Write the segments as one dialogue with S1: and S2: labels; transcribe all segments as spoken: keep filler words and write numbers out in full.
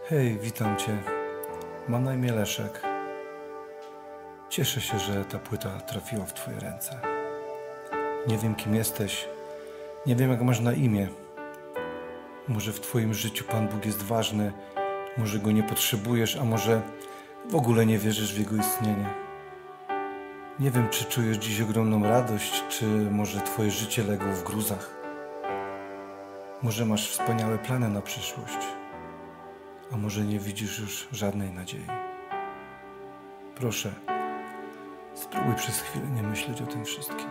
S1: Hej, witam Cię. Mam na imię Leszek. Cieszę się, że ta płyta trafiła w Twoje ręce. Nie wiem, kim jesteś. Nie wiem, jak masz na imię. Może w Twoim życiu Pan Bóg jest ważny. Może Go nie potrzebujesz, a może w ogóle nie wierzysz w Jego istnienie. Nie wiem, czy czujesz dziś ogromną radość, czy może Twoje życie legło w gruzach. Może masz wspaniałe plany na przyszłość, a może nie widzisz już żadnej nadziei. Proszę, spróbuj przez chwilę nie myśleć o tym wszystkim.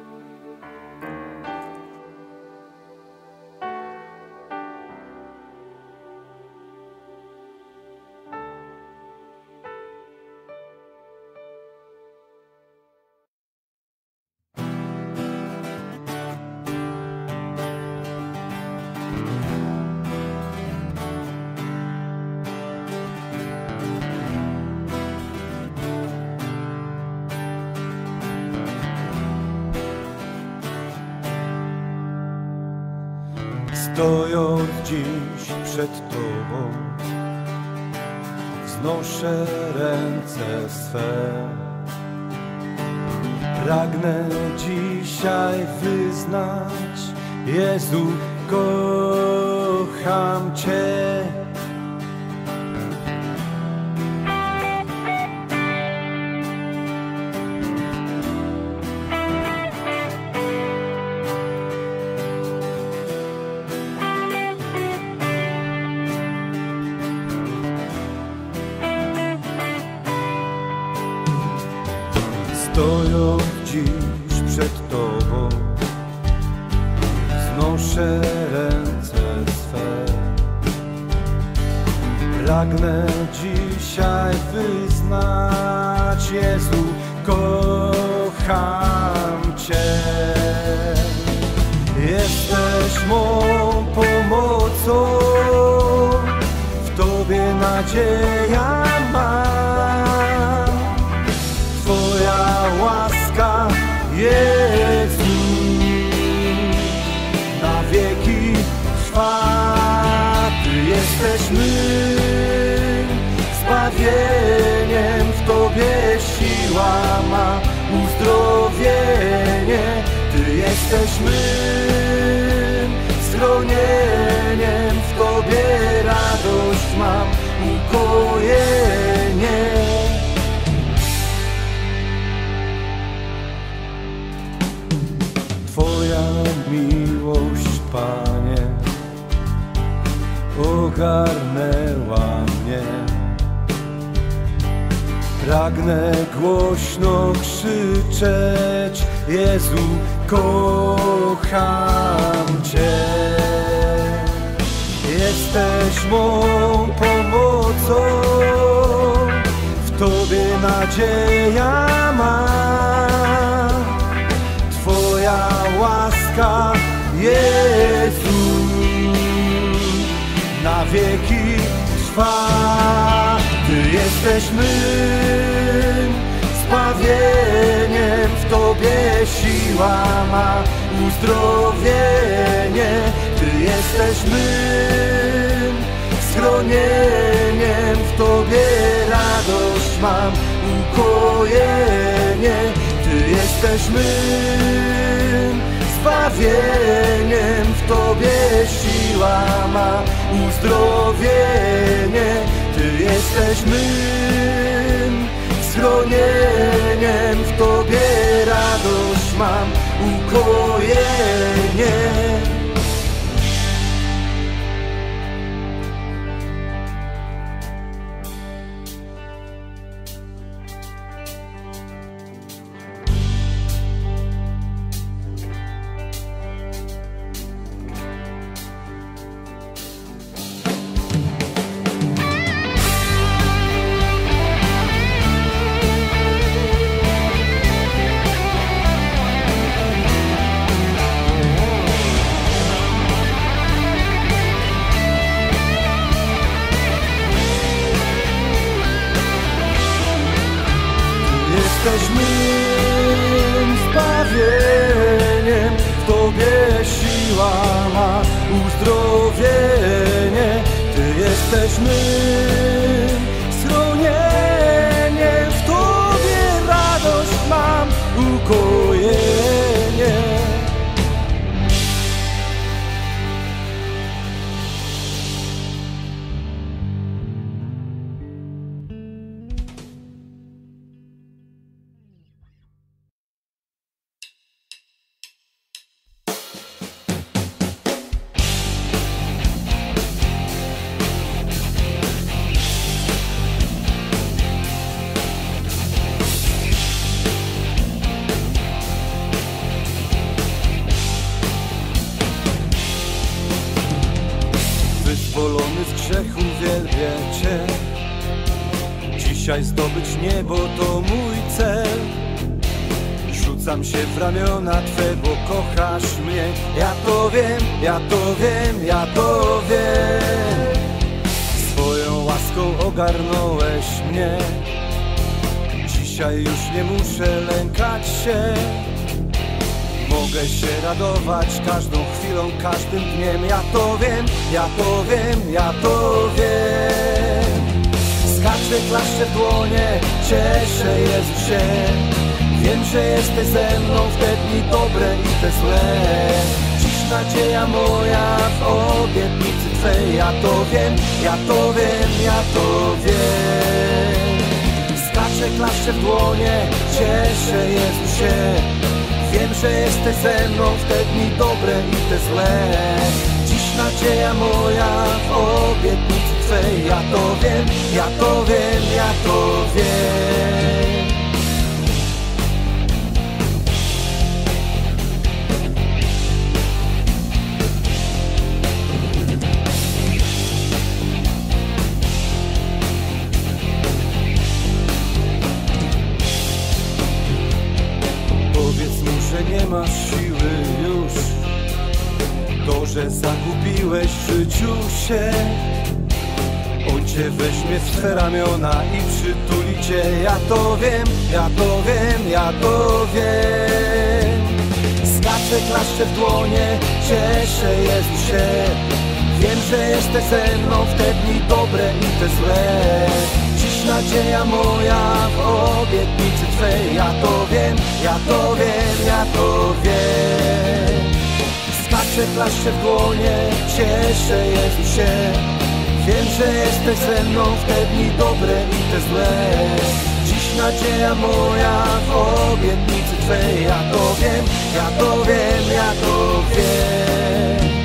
S2: Stojąc dziś przed Tobą, wznoszę ręce swe. Pragnę dzisiaj wyznać: Jezu, kocham Cię. Stojąc dziś przed Tobą, wznoszę ręce swe. Pragnę dzisiaj wyznać: Jezu, kocham Cię. Jesteś mą pomocą, w Tobie nadzieja mam. Twoja łaska, Jezu, na wieki trwa. Ty jesteś mym zbawieniem, w Tobie siła ma uzdrowienie. Ty jesteś mym schronieniem, w Tobie radość mam, ukojenie. Twoja miłość, Panie, ogarnęła mnie. Pragnę głośno krzyczeć: Jezu, kocham Cię. Jesteś mą pomocą, w Tobie nadzieja mam. Twoja łaska, Jezu, na wieki trwa. Ty jesteś mym zbawieniem, w Tobie siła ma uzdrowienie. Ty jesteś mym schronieniem, w Tobie radość mam, ukojenie. Ty jesteś mym zbawieniem, w Tobie siła ma uzdrowienie. Ty jesteś mym schronieniem, w Tobie radość mam, ukojenie. Jesteś mym zbawieniem, w Tobie siła ma uzdrowienie. Ty jesteś my. Ogolony z grzechu wielbię Cię. Dzisiaj zdobyć niebo to mój cel. Rzucam się w ramiona Twe, bo kochasz mnie. Ja to wiem, ja to wiem, ja to wiem. Swoją łaską ogarnąłeś mnie. Dzisiaj już nie muszę lękać się. Mogę się radować każdą chwilą, każdym dniem. Ja to wiem, ja to wiem, ja to wiem. Skaczę, klaszczę w dłonie, cieszę Jezusie. Wiem, że jesteś ze mną w te dni dobre i te złe. Dziś nadzieja moja w obietnicy Twej. Ja to wiem, ja to wiem, ja to wiem. Skaczę, klaszczę w dłonie, cieszę Jezusie. Wiem, że jesteś ze mną w te dni dobre i te złe. Dziś nadzieja moja w obietnicy Twej. Ja to wiem, ja to wiem, ja to wiem. Nie masz siły już. To, że zagubiłeś w życiu się, On Cię weźmie w swe ramiona i przytuli Cię. Ja to wiem, ja to wiem, ja to wiem. Skaczę, klaszczę w dłonie, cieszę Jezusie. Wiem, że jesteś ze mną w te dni dobre i te złe. Dziś nadzieja moja w obietnicy Twej. Ja to wiem, ja to wiem, ja to wiem. Skaczę, klaszczę w dłonie, cieszę Jezusie. Wiem, że jesteś ze mną w te dni dobre i te złe. Dziś nadzieja moja w obietnicy Twej. Ja to wiem, ja to wiem, ja to wiem.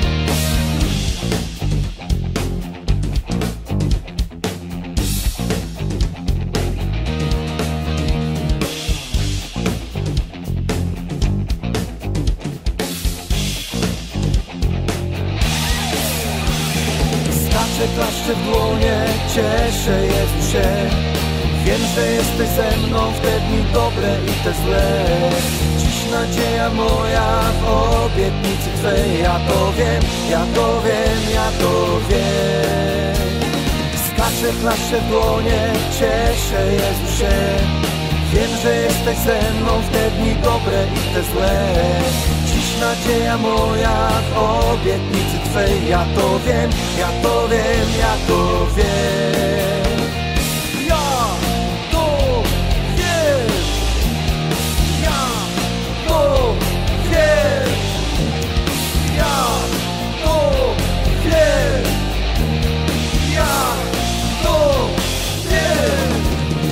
S2: Klaszczę w dłonie, cieszę Jezusie. Wiem, że jesteś ze mną w te dni dobre i te złe. Dziś nadzieja moja w obietnicy Twej. Ja to wiem, ja to wiem, ja to wiem. Skaczę, klaszczę w dłonie, cieszę Jezusie. Wiem, że jesteś ze mną w te dni dobre i te złe. Dziś nadzieja moja w obietnicy Twej. Ja to wiem, ja to wiem, ja to wiem. Ja to wiem. Ja to wiem. Ja to wiem. Ja to wiem.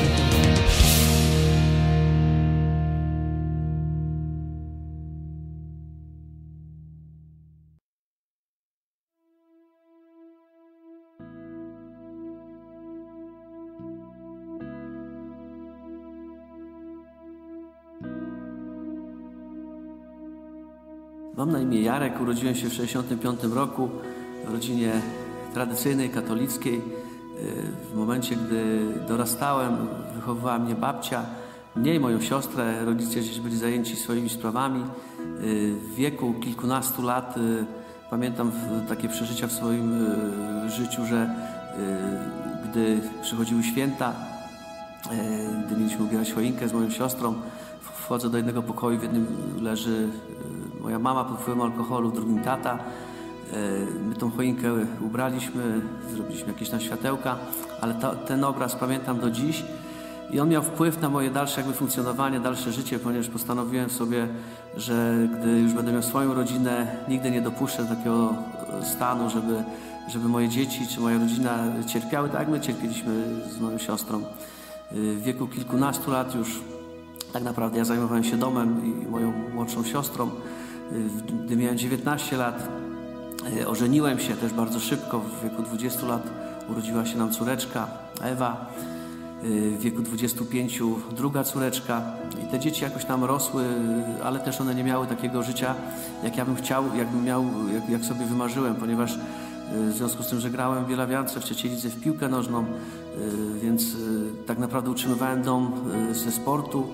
S3: Mam na imię Jarek, urodziłem się w sześćdziesiątym piątym roku w rodzinie tradycyjnej, katolickiej. W momencie, gdy dorastałem, wychowywała mnie babcia, mnie i moją siostrę. Rodzice gdzieś byli zajęci swoimi sprawami. W wieku kilkunastu lat pamiętam takie przeżycia w swoim życiu, że gdy przychodziły święta, gdy mieliśmy ubierać choinkę z moją siostrą, wchodzę do jednego pokoju, w jednym leży moja mama pod wpływem alkoholu, w drugim tata. My tą choinkę ubraliśmy, zrobiliśmy jakieś tam światełka, ale to, ten obraz pamiętam do dziś i on miał wpływ na moje dalsze jakby funkcjonowanie, dalsze życie, ponieważ postanowiłem sobie, że gdy już będę miał swoją rodzinę, nigdy nie dopuszczę do takiego stanu, żeby, żeby moje dzieci czy moja rodzina cierpiały tak jak my cierpieliśmy z moją siostrą. W wieku kilkunastu lat już tak naprawdę ja zajmowałem się domem i moją młodszą siostrą. Gdy miałem dziewiętnaście lat, ożeniłem się też bardzo szybko. W wieku dwudziestu lat urodziła się nam córeczka Ewa. W wieku dwudziestu pięciu druga córeczka. I te dzieci jakoś tam rosły, ale też one nie miały takiego życia, jak ja bym chciał, jakbym miał, jak, jak sobie wymarzyłem, ponieważ w związku z tym, że grałem w Bielawiance, w trzeciej lidze w piłkę nożną, więc tak naprawdę utrzymywałem dom ze sportu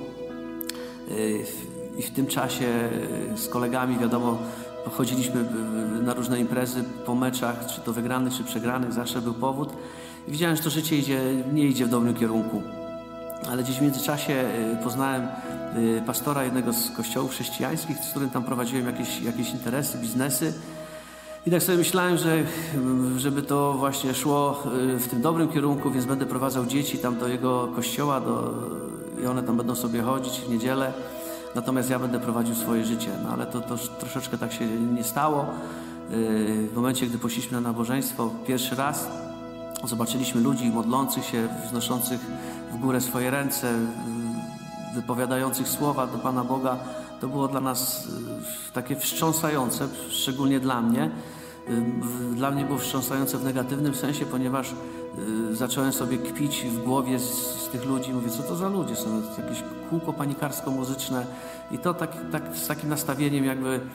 S3: i w tym czasie z kolegami, wiadomo, chodziliśmy na różne imprezy po meczach, czy to wygranych, czy przegranych, zawsze był powód i widziałem, że to życie idzie, nie idzie w dobrym kierunku. Ale gdzieś w międzyczasie poznałem pastora jednego z kościołów chrześcijańskich, z którym tam prowadziłem jakieś, jakieś interesy, biznesy. I tak sobie myślałem, że żeby to właśnie szło w tym dobrym kierunku, więc będę prowadzał dzieci tam do jego kościoła do, i one tam będą sobie chodzić w niedzielę. Natomiast ja będę prowadził swoje życie. No ale to, to troszeczkę tak się nie stało. W momencie, gdy poszliśmy na nabożeństwo pierwszy raz, zobaczyliśmy ludzi modlących się, wznoszących w górę swoje ręce, wypowiadających słowa do Pana Boga. To było dla nas takie wstrząsające, szczególnie dla mnie. Dla mnie było wstrząsające w negatywnym sensie, ponieważ zacząłem sobie kpić w głowie z, z tych ludzi. Mówię, co to za ludzie są? To jakieś kółko panikarsko-muzyczne. I to tak, tak, z takim nastawieniem jakby yy,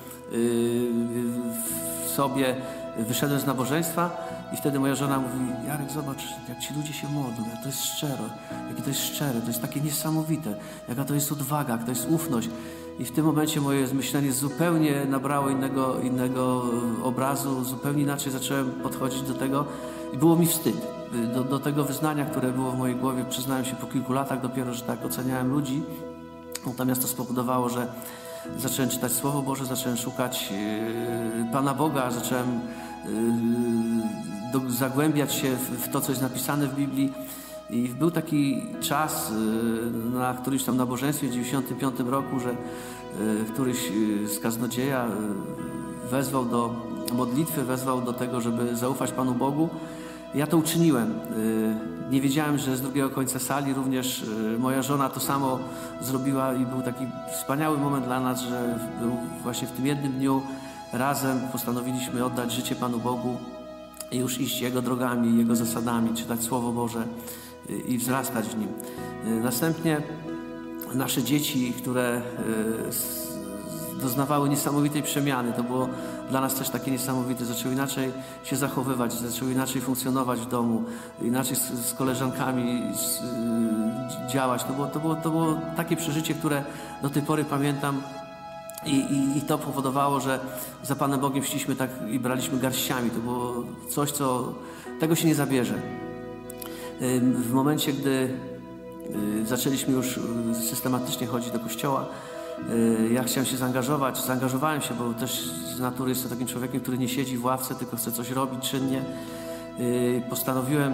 S3: w sobie wyszedłem z nabożeństwa i wtedy moja żona mówi, Jarek, zobacz, jak ci ludzie się modlą, jak to jest szczere, jakie to jest szczere, to jest takie niesamowite, jaka to jest odwaga, jak to jest ufność. I w tym momencie moje myślenie zupełnie nabrało innego, innego obrazu, zupełnie inaczej zacząłem podchodzić do tego i było mi wstyd. Do, do tego wyznania, które było w mojej głowie, przyznałem się po kilku latach dopiero, że tak oceniałem ludzi. Natomiast to spowodowało, że zacząłem czytać Słowo Boże, zacząłem szukać yy, Pana Boga, zacząłem yy, do, zagłębiać się w, w to, co jest napisane w Biblii. I był taki czas yy, na którymś tam nabożeństwie w dziewięćdziesiątym piątym roku, że yy, któryś z kaznodzieja yy, wezwał do modlitwy, wezwał do tego, żeby zaufać Panu Bogu. Ja to uczyniłem. Nie wiedziałem, że z drugiego końca sali również moja żona to samo zrobiła i był taki wspaniały moment dla nas, że był właśnie w tym jednym dniu razem postanowiliśmy oddać życie Panu Bogu i już iść Jego drogami, Jego zasadami, czytać Słowo Boże i wzrastać w Nim. Następnie nasze dzieci, które doznawały niesamowitej przemiany. To było dla nas też takie niesamowite. Zaczęły inaczej się zachowywać, zaczęły inaczej funkcjonować w domu, inaczej z, z koleżankami z, y, działać. To było, to, było, to było takie przeżycie, które do tej pory pamiętam i, i, i to powodowało, że za Panem Bogiem szliśmy tak i braliśmy garściami. To było coś, co tego się nie zabierze. Y, w momencie, gdy y, zaczęliśmy już systematycznie chodzić do kościoła, ja chciałem się zaangażować, zaangażowałem się, bo też z natury jestem takim człowiekiem, który nie siedzi w ławce, tylko chce coś robić czynnie. Postanowiłem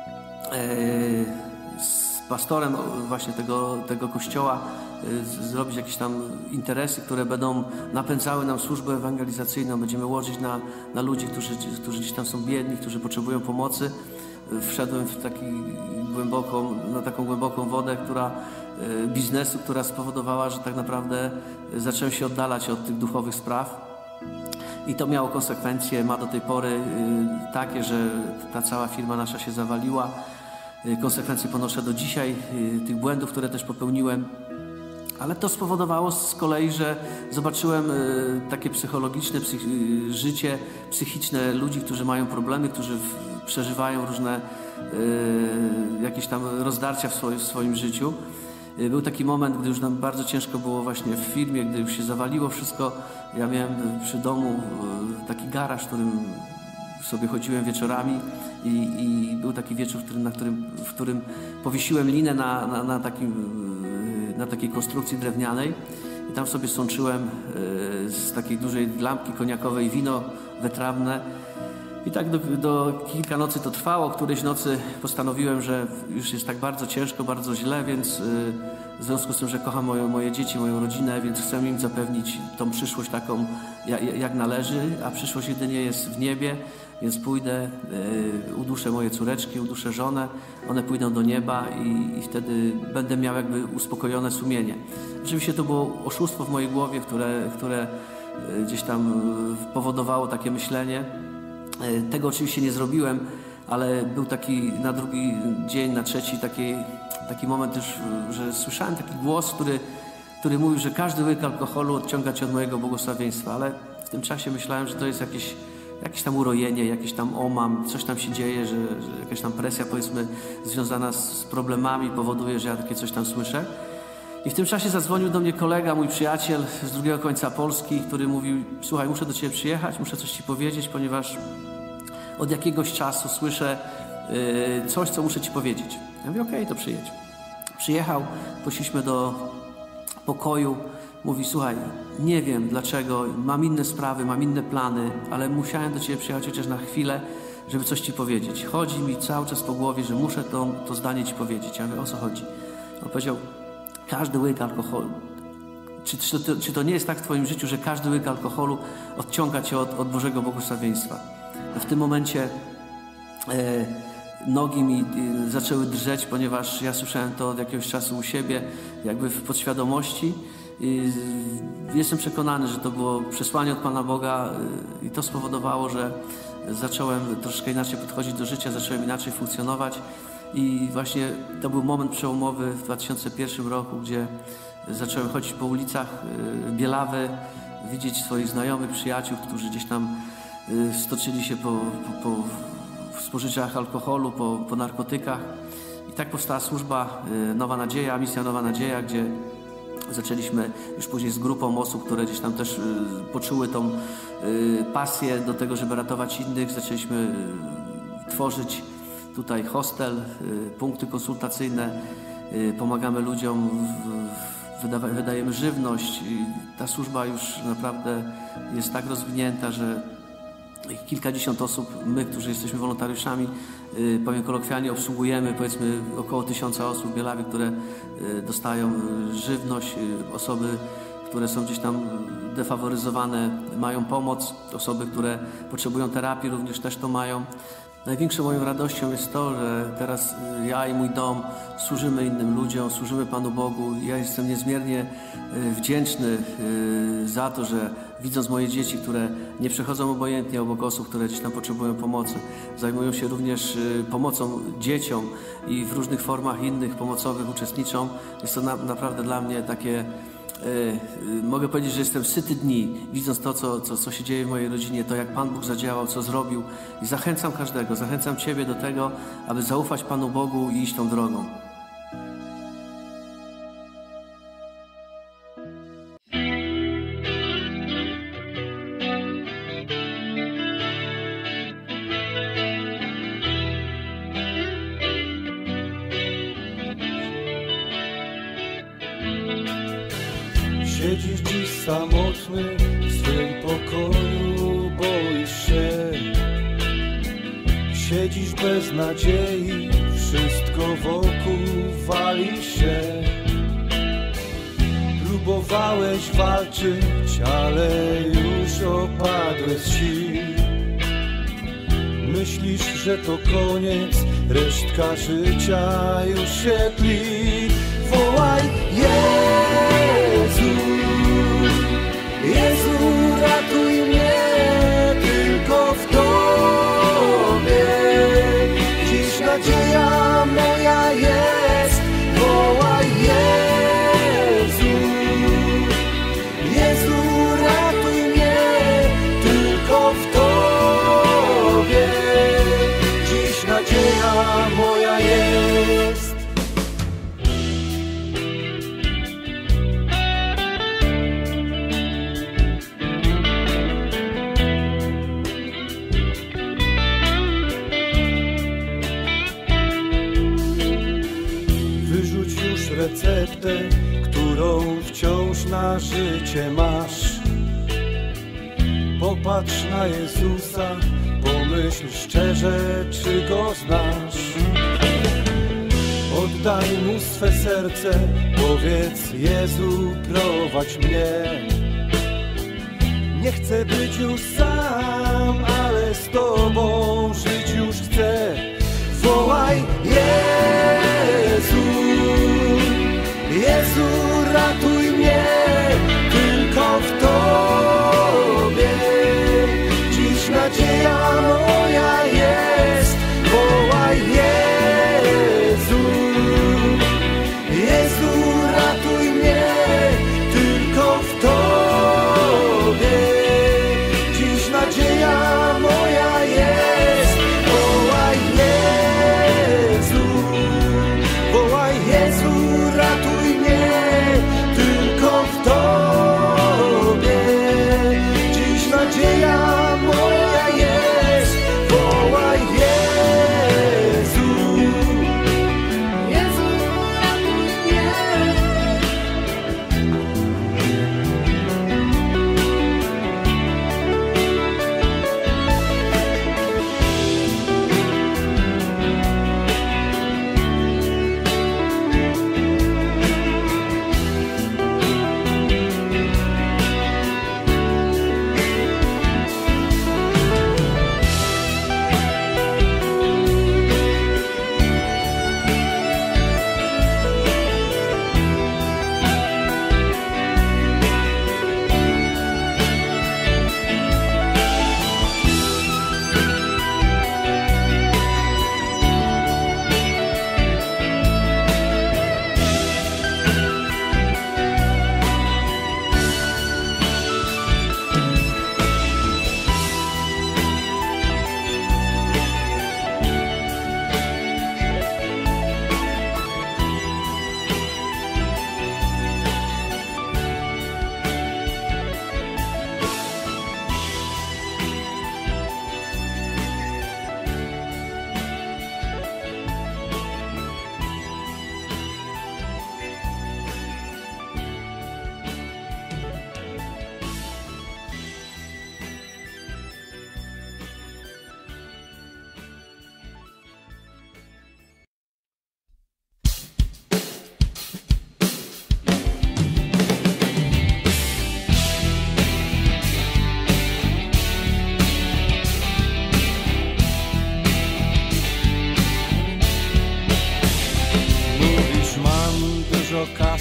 S3: z pastorem właśnie tego, tego kościoła zrobić jakieś tam interesy, które będą napędzały nam służbę ewangelizacyjną. Będziemy łożyć na, na ludzi, którzy, którzy gdzieś tam są biedni, którzy potrzebują pomocy. Wszedłem w taki głęboką, na taką głęboką wodę, która biznesu, która spowodowała, że tak naprawdę zacząłem się oddalać od tych duchowych spraw. I to miało konsekwencje, ma do tej pory takie, że ta cała firma nasza się zawaliła. Konsekwencje ponoszę do dzisiaj, tych błędów, które też popełniłem. Ale to spowodowało z kolei, że zobaczyłem takie psychologiczne psych życie psychiczne ludzi, którzy mają problemy, którzy przeżywają różne jakieś tam rozdarcia w swoim, w swoim życiu. Był taki moment, gdy już nam bardzo ciężko było właśnie w firmie, gdy już się zawaliło wszystko. Ja miałem przy domu taki garaż, w którym sobie chodziłem wieczorami i, i był taki wieczór, w którym, na którym, w którym powiesiłem linę na, na, na, takim, na takiej konstrukcji drewnianej i tam sobie sączyłem z takiej dużej lampki koniakowej wino wytrawne. I tak do, do kilka nocy to trwało. Którejś nocy postanowiłem, że już jest tak bardzo ciężko, bardzo źle, więc yy, w związku z tym, że kocham moje, moje dzieci, moją rodzinę, więc chcę im zapewnić tą przyszłość taką, jak, jak należy, a przyszłość jedynie jest w niebie, więc pójdę, yy, uduszę moje córeczki, uduszę żonę, one pójdą do nieba i, i wtedy będę miał jakby uspokojone sumienie. Oczywiście to było oszustwo w mojej głowie, które, które yy, gdzieś tam yy, powodowało takie myślenie. Tego oczywiście nie zrobiłem, ale był taki na drugi dzień, na trzeci taki, taki moment już, że słyszałem taki głos, który, który mówił, że każdy łyk alkoholu odciąga cię od mojego błogosławieństwa, ale w tym czasie myślałem, że to jest jakieś jakieś tam urojenie, jakieś tam omam, coś tam się dzieje, że, że jakaś tam presja, powiedzmy, związana z problemami powoduje, że ja takie coś tam słyszę. I w tym czasie zadzwonił do mnie kolega, mój przyjaciel z drugiego końca Polski, który mówił: słuchaj, muszę do ciebie przyjechać, muszę coś ci powiedzieć, ponieważ od jakiegoś czasu słyszę yy, coś, co muszę ci powiedzieć. Ja mówię: okej, okay, to przyjedź. Przyjechał, poszliśmy do pokoju. Mówi: słuchaj, nie wiem dlaczego, mam inne sprawy, mam inne plany, ale musiałem do ciebie przyjechać chociaż na chwilę, żeby coś ci powiedzieć. Chodzi mi cały czas po głowie, że muszę to, to zdanie ci powiedzieć. Ja mówię: o co chodzi? On powiedział: każdy łyk alkoholu. Czy, czy, to, czy to nie jest tak w twoim życiu, że każdy łyk alkoholu odciąga cię od, od Bożego błogosławieństwa? W tym momencie e, nogi mi e, zaczęły drżeć, ponieważ ja słyszałem to od jakiegoś czasu u siebie, jakby w podświadomości. I jestem przekonany, że to było przesłanie od Pana Boga i to spowodowało, że zacząłem troszkę inaczej podchodzić do życia, zacząłem inaczej funkcjonować i właśnie to był moment przełomowy w dwa tysiące pierwszym roku, gdzie zacząłem chodzić po ulicach Bielawy, widzieć swoich znajomych, przyjaciół, którzy gdzieś tam stoczyli się po, po, po spożyczach alkoholu, po, po narkotykach i tak powstała służba Nowa Nadzieja, misja Nowa Nadzieja, gdzie zaczęliśmy już później z grupą osób, które gdzieś tam też y, poczuły tą y, pasję do tego, żeby ratować innych. Zaczęliśmy y, tworzyć tutaj hostel, y, punkty konsultacyjne, y, pomagamy ludziom, w, wydawa, wydajemy żywność. I ta służba już naprawdę jest tak rozwinięta, że kilkadziesiąt osób, my, którzy jesteśmy wolontariuszami, y, powiem kolokwialnie, obsługujemy powiedzmy około tysiąca osób w Bielawie, które y, dostają y, żywność, y, osoby, które są gdzieś tam defaworyzowane, mają pomoc, osoby, które potrzebują terapii, również też to mają. Największą moją radością jest to, że teraz y, ja i mój dom służymy innym ludziom, służymy Panu Bogu. Ja jestem niezmiernie y, wdzięczny y, za to, że widząc moje dzieci, które nie przechodzą obojętnie obok osób, które gdzieś tam potrzebują pomocy, zajmują się również y, pomocą dzieciom i w różnych formach innych pomocowych uczestniczą. Jest to na, naprawdę dla mnie takie... Yy, mogę powiedzieć, że jestem syty dni, widząc to, co, co, co się dzieje w mojej rodzinie, to jak Pan Bóg zadziałał, co zrobił. I zachęcam każdego, zachęcam Ciebie do tego, aby zaufać Panu Bogu i iść tą drogą.
S2: Siedzisz dziś samotny w swym pokoju, boisz się. Siedzisz bez nadziei, wszystko wokół wali się. Próbowałeś walczyć, ale już opadłeś z sił. Myślisz, że to koniec, resztka życia już się tli. Wołaj Jezu, Jezu, ratuj mnie, tylko w Tobie dziś nadzieja moja jest. Wołaj Jezu, Jezu, ratuj mnie, tylko w Tobie dziś nadzieja moja jest. Receptę, którą wciąż na życie masz. Popatrz na Jezusa, pomyśl szczerze, czy Go znasz. Oddaj Mu swe serce, powiedz: Jezu, prowadź mnie. Nie chcę być już sam, ale z Tobą żyć już chcę. Wołaj Jezu, Jezu, ratuj mnie, tylko w Tobie dziś nadzieja moja jest. Wołaj Jezu, Jezu, ratuj mnie, tylko w Tobie dziś nadzieja moja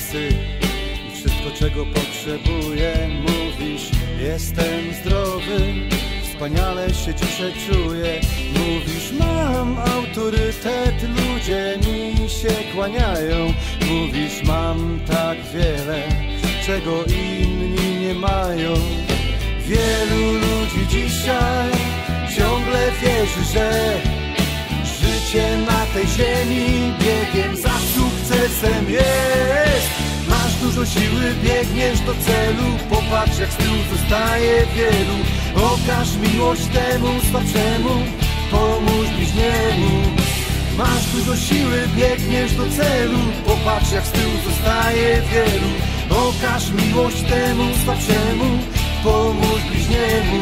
S2: kasy i wszystko, czego potrzebuję. Mówisz, jestem zdrowy, wspaniale się dzisiaj czuję. Mówisz, mam autorytet, ludzie mi się kłaniają. Mówisz, mam tak wiele, czego inni nie mają. Wielu ludzi dzisiaj ciągle wierzy, że życie na tej ziemi biegiem za sukcesem jest. Masz dużo siły, biegniesz do celu, popatrz jak z tyłu zostaje wielu. Okaż miłość temu słabszemu, pomóż bliźniemu. Masz dużo siły, biegniesz do celu, popatrz jak z tyłu zostaje wielu. Okaż miłość temu słabszemu, pomóż bliźniemu.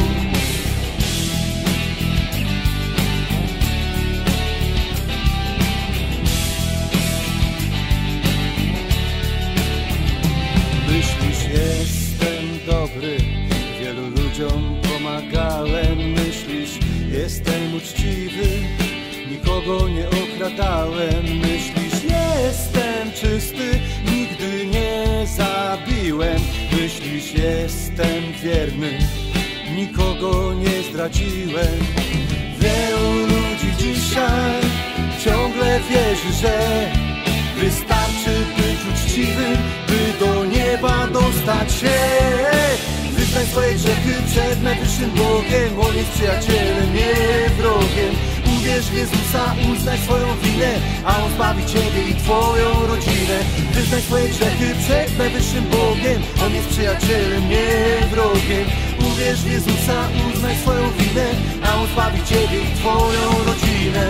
S2: Myślisz, jestem dobry, wielu ludziom pomagałem. Myślisz, jestem uczciwy, nikogo nie okradałem. Myślisz, jestem czysty, nigdy nie zabiłem. Myślisz, jestem wierny, nikogo nie zdradziłem. Wielu ludzi dzisiaj ciągle wierzy, że wystarczy być uczciwym, by do nieba dostać się. Wyznaj swoje grzechy przed najwyższym Bogiem, On jest przyjacielem, nie wrogiem. Uwierz w Jezusa, uznaj swoją winę, a On zbawi ciebie i twoją rodzinę. Wyznaj swoje grzechy przed najwyższym Bogiem, On jest przyjacielem, nie wrogiem. Uwierz w Jezusa, uznaj swoją winę, a On zbawi ciebie i twoją rodzinę.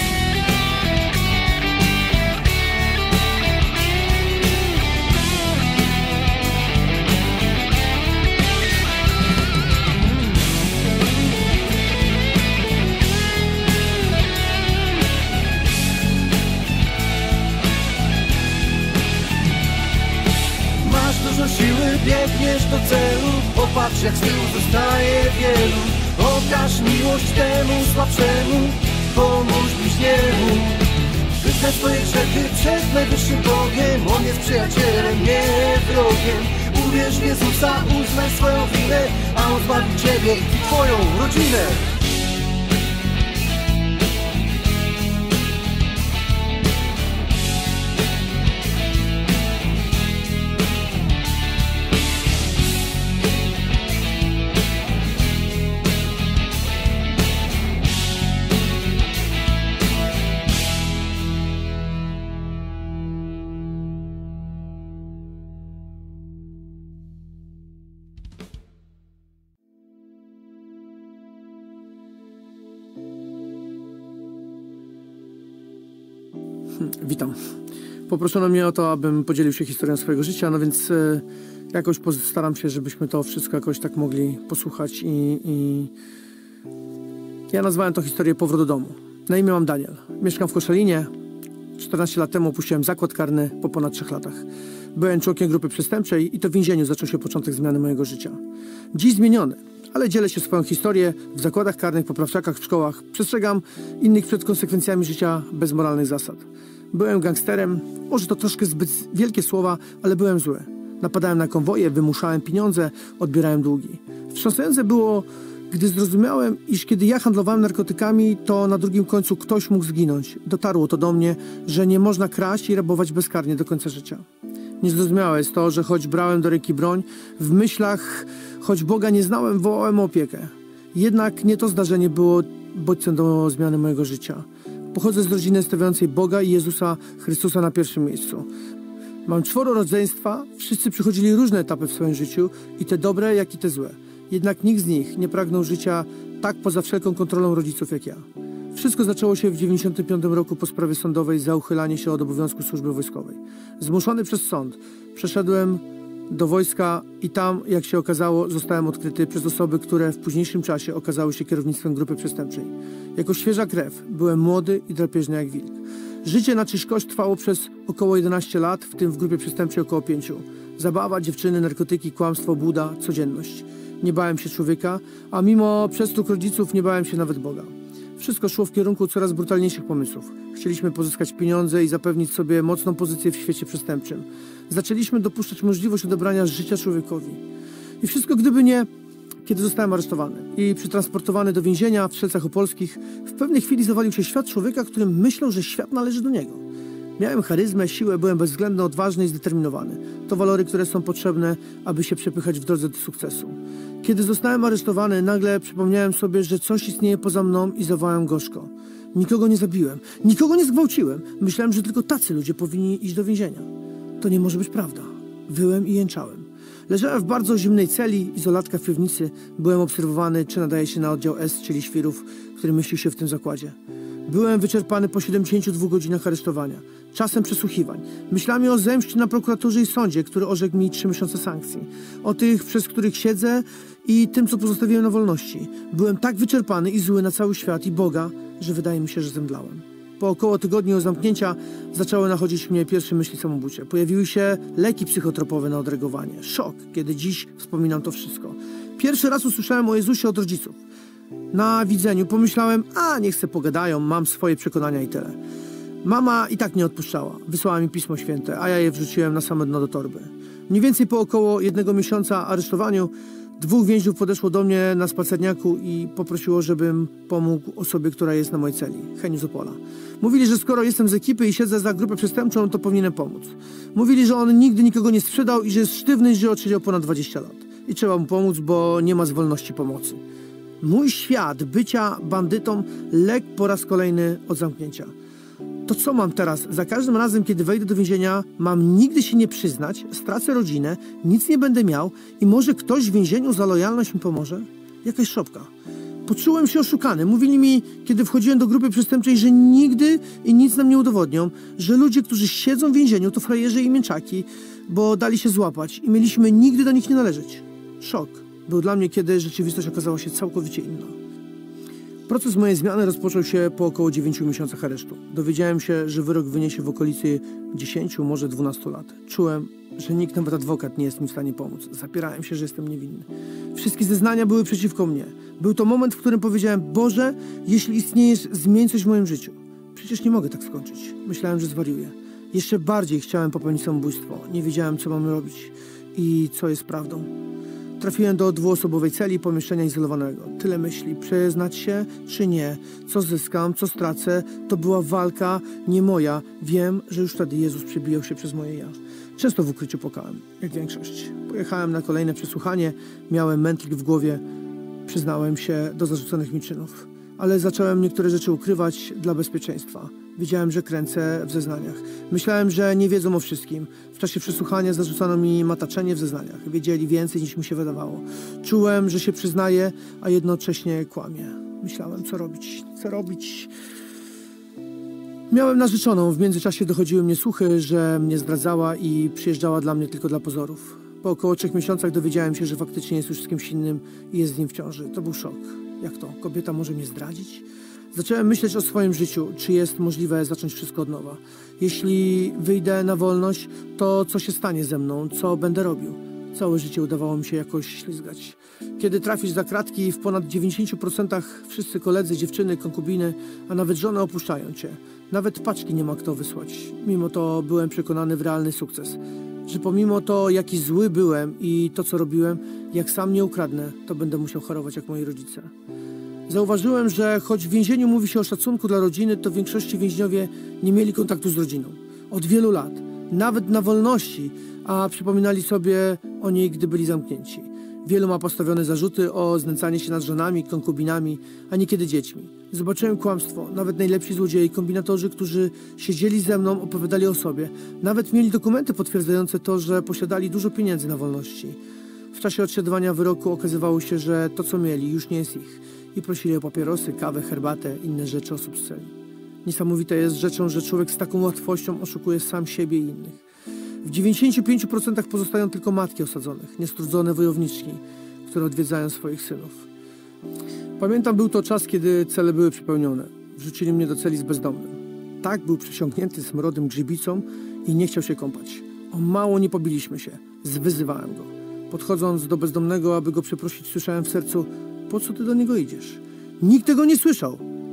S2: Dużo siły, biegniesz do celu, popatrz jak z tyłu zostaje wielu. Okaż miłość temu słabszemu, pomóż bliźniemu. Wyznaj swoje grzechy przed najwyższym Bogiem, On jest przyjacielem, nie wrogiem. Uwierz w Jezusa, uznaj swoją winę, a On zbawi ciebie i twoją rodzinę.
S4: Witam. Poproszono mnie o to, abym podzielił się historią swojego życia, no więc e, jakoś postaram się, żebyśmy to wszystko jakoś tak mogli posłuchać i, i... ja nazwałem to historię Powrót do domu. Na imię mam Daniel. Mieszkam w Koszalinie. czternaście lat temu opuściłem zakład karny po ponad trzech latach. Byłem członkiem grupy przestępczej i to w więzieniu zaczął się początek zmiany mojego życia. Dziś zmieniony, ale dzielę się swoją historię w zakładach karnych, poprawczakach, w szkołach. Przestrzegam innych przed konsekwencjami życia bez moralnych zasad. Byłem gangsterem, może to troszkę zbyt wielkie słowa, ale byłem zły. Napadałem na konwoje, wymuszałem pieniądze, odbierałem długi. Wstrząsające było, gdy zrozumiałem, iż kiedy ja handlowałem narkotykami, to na drugim końcu ktoś mógł zginąć. Dotarło to do mnie, że nie można kraść i rabować bezkarnie do końca życia. Niezrozumiałe jest to, że choć brałem do ręki broń, w myślach, choć Boga nie znałem, wołałem o opiekę. Jednak nie to zdarzenie było bodźcem do zmiany mojego życia. Pochodzę z rodziny stawiającej Boga i Jezusa Chrystusa na pierwszym miejscu. Mam czworo rodzeństwa, wszyscy przechodzili różne etapy w swoim życiu, i te dobre, jak i te złe. Jednak nikt z nich nie pragnął życia tak poza wszelką kontrolą rodziców jak ja. Wszystko zaczęło się w dziewięćdziesiątym piątym roku po sprawie sądowej za uchylanie się od obowiązku służby wojskowej. Zmuszony przez sąd przeszedłem do wojska i tam, jak się okazało, zostałem odkryty przez osoby, które w późniejszym czasie okazały się kierownictwem grupy przestępczej. Jako świeża krew byłem młody i drapieżny jak wilk. Życie na czyjś koszt trwało przez około jedenaście lat, w tym w grupie przestępczej około pięciu. Zabawa, dziewczyny, narkotyki, kłamstwo, buda, codzienność. Nie bałem się człowieka, a mimo przestróg rodziców nie bałem się nawet Boga. Wszystko szło w kierunku coraz brutalniejszych pomysłów. Chcieliśmy pozyskać pieniądze i zapewnić sobie mocną pozycję w świecie przestępczym. Zaczęliśmy dopuszczać możliwość odebrania życia człowiekowi. I wszystko gdyby nie, kiedy zostałem aresztowany i przetransportowany do więzienia w Strzelcach Opolskich, w pewnej chwili zawalił się świat człowieka, który myślał, że świat należy do niego. Miałem charyzmę, siłę, byłem bezwzględny, odważny i zdeterminowany. To walory, które są potrzebne, aby się przepychać w drodze do sukcesu. Kiedy zostałem aresztowany, nagle przypomniałem sobie, że coś istnieje poza mną i zawołałem gorzko. Nikogo nie zabiłem, nikogo nie zgwałciłem. Myślałem, że tylko tacy ludzie powinni iść do więzienia. To nie może być prawda. Wyłem i jęczałem. Leżałem w bardzo zimnej celi, izolatka w piwnicy. Byłem obserwowany, czy nadaje się na oddział S, czyli świrów, który mieścił się w tym zakładzie. Byłem wyczerpany po siedemdziesięciu dwóch godzinach aresztowania, czasem przesłuchiwań, myślami o zemście na prokuraturze i sądzie, który orzekł mi trzy miesiące sankcji, o tych, przez których siedzę i tym, co pozostawiłem na wolności. Byłem tak wyczerpany i zły na cały świat i Boga, że wydaje mi się, że zemdlałem. Po około tygodniu zamknięcia zaczęły nachodzić mnie pierwsze myśli samobójcze. Pojawiły się leki psychotropowe na odreagowanie. Szok, kiedy dziś wspominam to wszystko. Pierwszy raz usłyszałem o Jezusie od rodziców. Na widzeniu pomyślałem, a niech se pogadają, mam swoje przekonania i tyle. Mama i tak nie odpuszczała. Wysłała mi Pismo Święte, a ja je wrzuciłem na same dno do torby. Mniej więcej po około jednego miesiąca aresztowaniu dwóch więźniów podeszło do mnie na spacerniaku i poprosiło, żebym pomógł osobie, która jest na mojej celi, Heniu z Opola. Mówili, że skoro jestem z ekipy i siedzę za grupę przestępczą, to powinienem pomóc. Mówili, że on nigdy nikogo nie sprzedał i że jest sztywny, że odsiedział ponad dwadzieścia lat. I trzeba mu pomóc, bo nie ma z wolności pomocy. Mój świat bycia bandytą legł po raz kolejny od zamknięcia. To co mam teraz? Za każdym razem, kiedy wejdę do więzienia, mam nigdy się nie przyznać, stracę rodzinę, nic nie będę miał i może ktoś w więzieniu za lojalność mi pomoże? Jakaś szopka. Poczułem się oszukany. Mówili mi, kiedy wchodziłem do grupy przestępczej, że nigdy i nic nam nie udowodnią, że ludzie, którzy siedzą w więzieniu, to frajerzy i mięczaki, bo dali się złapać i mieliśmy nigdy do nich nie należeć. Szok był dla mnie, kiedy rzeczywistość okazała się całkowicie inna. Proces mojej zmiany rozpoczął się po około dziewięciu miesiącach aresztu. Dowiedziałem się, że wyrok wyniesie w okolicy dziesięciu, może dwunastu lat. Czułem, że nikt, nawet adwokat, nie jest mi w stanie pomóc. Zapierałem się, że jestem niewinny. Wszystkie zeznania były przeciwko mnie. Był to moment, w którym powiedziałem, Boże, jeśli istniejesz, zmień coś w moim życiu. Przecież nie mogę tak skończyć. Myślałem, że zwariuję. Jeszcze bardziej chciałem popełnić samobójstwo. Nie wiedziałem, co mam robić i co jest prawdą. Trafiłem do dwuosobowej celi, pomieszczenia izolowanego. Tyle myśli, przyznać się czy nie, co zyskam, co stracę. To była walka nie moja. Wiem, że już wtedy Jezus przebijał się przez moje ja. Często w ukryciu płakałem, jak większość. Pojechałem na kolejne przesłuchanie, miałem mętlik w głowie, przyznałem się do zarzuconych mi czynów. Ale zacząłem niektóre rzeczy ukrywać dla bezpieczeństwa. Wiedziałem, że kręcę w zeznaniach. Myślałem, że nie wiedzą o wszystkim. W czasie przesłuchania zarzucano mi mataczenie w zeznaniach. Wiedzieli więcej, niż mi się wydawało. Czułem, że się przyznaję, a jednocześnie kłamię. Myślałem, co robić, co robić. Miałem narzeczoną. W międzyczasie dochodziły mnie słuchy, że mnie zdradzała i przyjeżdżała dla mnie tylko dla pozorów. Po około trzech miesiącach dowiedziałem się, że faktycznie jest już z kimś innym i jest z nim w ciąży. To był szok. Jak to? Kobieta może mnie zdradzić? Zacząłem myśleć o swoim życiu, czy jest możliwe zacząć wszystko od nowa. Jeśli wyjdę na wolność, to co się stanie ze mną, co będę robił? Całe życie udawało mi się jakoś ślizgać. Kiedy trafisz za kratki, w ponad dziewięćdziesięciu procentach wszyscy koledzy, dziewczyny, konkubiny, a nawet żony opuszczają cię. Nawet paczki nie ma kto wysłać. Mimo to byłem przekonany w realny sukces. Że pomimo to, jaki zły byłem i to, co robiłem, jak sam nie ukradnę, to będę musiał chorować jak moi rodzice. Zauważyłem, że choć w więzieniu mówi się o szacunku dla rodziny, to w większości więźniowie nie mieli kontaktu z rodziną. Od wielu lat. Nawet na wolności, a przypominali sobie o niej, gdy byli zamknięci. Wielu ma postawione zarzuty o znęcanie się nad żonami, konkubinami, a niekiedy dziećmi. Zobaczyłem kłamstwo. Nawet najlepsi złodzieje, kombinatorzy, którzy siedzieli ze mną, opowiadali o sobie. Nawet mieli dokumenty potwierdzające to, że posiadali dużo pieniędzy na wolności. W czasie odsiadywania wyroku okazywało się, że to, co mieli, już nie jest ich. I prosili o papierosy, kawę, herbatę, inne rzeczy osób z celi. Niesamowite jest rzeczą, że człowiek z taką łatwością oszukuje sam siebie i innych. W dziewięćdziesięciu pięciu procentach pozostają tylko matki osadzonych, niestrudzone wojowniczki, które odwiedzają swoich synów. Pamiętam, był to czas, kiedy cele były przepełnione. Wrzucili mnie do celi z bezdomnym. Tak, był przesiąknięty smrodem, grzybicą i nie chciał się kąpać. O mało nie pobiliśmy się. Zwyzywałem go. Podchodząc do bezdomnego, aby go przeprosić, słyszałem w sercu: po co ty do niego idziesz? Nikt tego nie słyszał.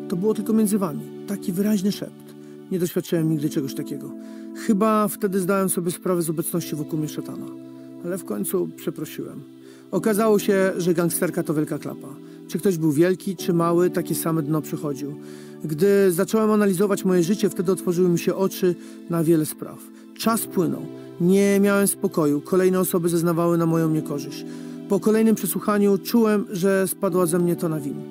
S4: To było tylko między wami. Taki wyraźny szept. Nie doświadczyłem nigdy czegoś takiego. Chyba wtedy zdałem sobie sprawę z obecności wokół mnie szatana. Ale w końcu przeprosiłem. Okazało się, że gangsterka to wielka klapa. Czy ktoś był wielki, czy mały, takie same dno przechodził. Gdy zacząłem analizować moje życie, wtedy otworzyły mi się oczy na wiele spraw. Czas płynął. Nie miałem spokoju. Kolejne osoby zeznawały na moją niekorzyść. Po kolejnym przesłuchaniu czułem, że spadła ze mnie tona win.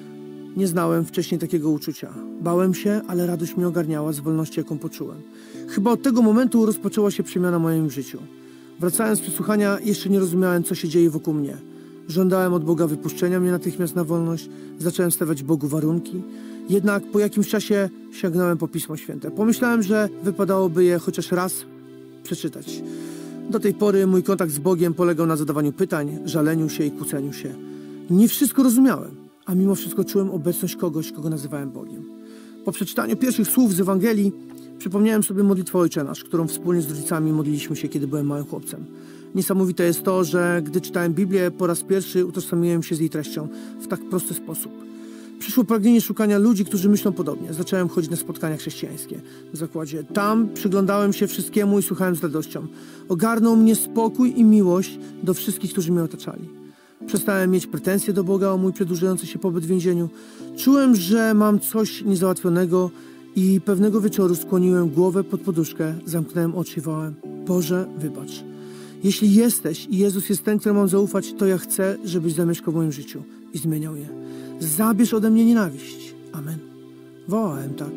S4: Nie znałem wcześniej takiego uczucia. Bałem się, ale radość mnie ogarniała z wolności, jaką poczułem. Chyba od tego momentu rozpoczęła się przemiana w moim życiu. Wracając z przesłuchania, jeszcze nie rozumiałem, co się dzieje wokół mnie. Żądałem od Boga wypuszczenia mnie natychmiast na wolność. Zacząłem stawiać Bogu warunki. Jednak po jakimś czasie sięgnąłem po Pismo Święte. Pomyślałem, że wypadałoby je chociaż raz przeczytać. Do tej pory mój kontakt z Bogiem polegał na zadawaniu pytań, żaleniu się i kłóceniu się. Nie wszystko rozumiałem, a mimo wszystko czułem obecność kogoś, kogo nazywałem Bogiem. Po przeczytaniu pierwszych słów z Ewangelii przypomniałem sobie modlitwę Ojcze Nasz, którą wspólnie z rodzicami modliliśmy się, kiedy byłem małym chłopcem. Niesamowite jest to, że gdy czytałem Biblię, po raz pierwszy utożsamiłem się z jej treścią w tak prosty sposób. Przyszło pragnienie szukania ludzi, którzy myślą podobnie. Zacząłem chodzić na spotkania chrześcijańskie w zakładzie. Tam przyglądałem się wszystkiemu i słuchałem z radością. Ogarnął mnie spokój i miłość do wszystkich, którzy mnie otaczali. Przestałem mieć pretensje do Boga o mój przedłużający się pobyt w więzieniu. Czułem, że mam coś niezałatwionego i pewnego wieczoru skłoniłem głowę pod poduszkę, zamknąłem oczy i wołałem: Boże, wybacz. Jeśli jesteś i Jezus jest ten, któremu mam zaufać, to ja chcę, żebyś zamieszkał w moim życiu i zmieniał je. Zabierz ode mnie nienawiść. Amen. Wołałem tak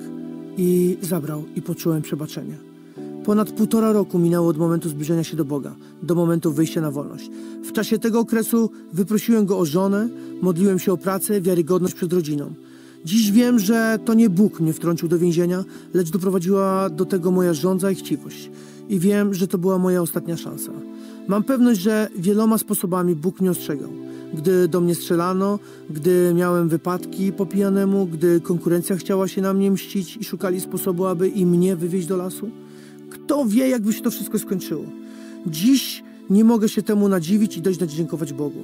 S4: i zabrał i poczułem przebaczenie. Ponad półtora roku minęło od momentu zbliżenia się do Boga, do momentu wyjścia na wolność. W czasie tego okresu wyprosiłem Go o żonę, modliłem się o pracę, wiarygodność przed rodziną. Dziś wiem, że to nie Bóg mnie wtrącił do więzienia, lecz doprowadziła do tego moja żądza i chciwość. I wiem, że to była moja ostatnia szansa. Mam pewność, że wieloma sposobami Bóg mnie ostrzegał. Gdy do mnie strzelano, gdy miałem wypadki po pijanemu, gdy konkurencja chciała się na mnie mścić i szukali sposobu, aby i mnie wywieźć do lasu. Kto wie, jakby się to wszystko skończyło. Dziś nie mogę się temu nadziwić i dość nadziękować Bogu.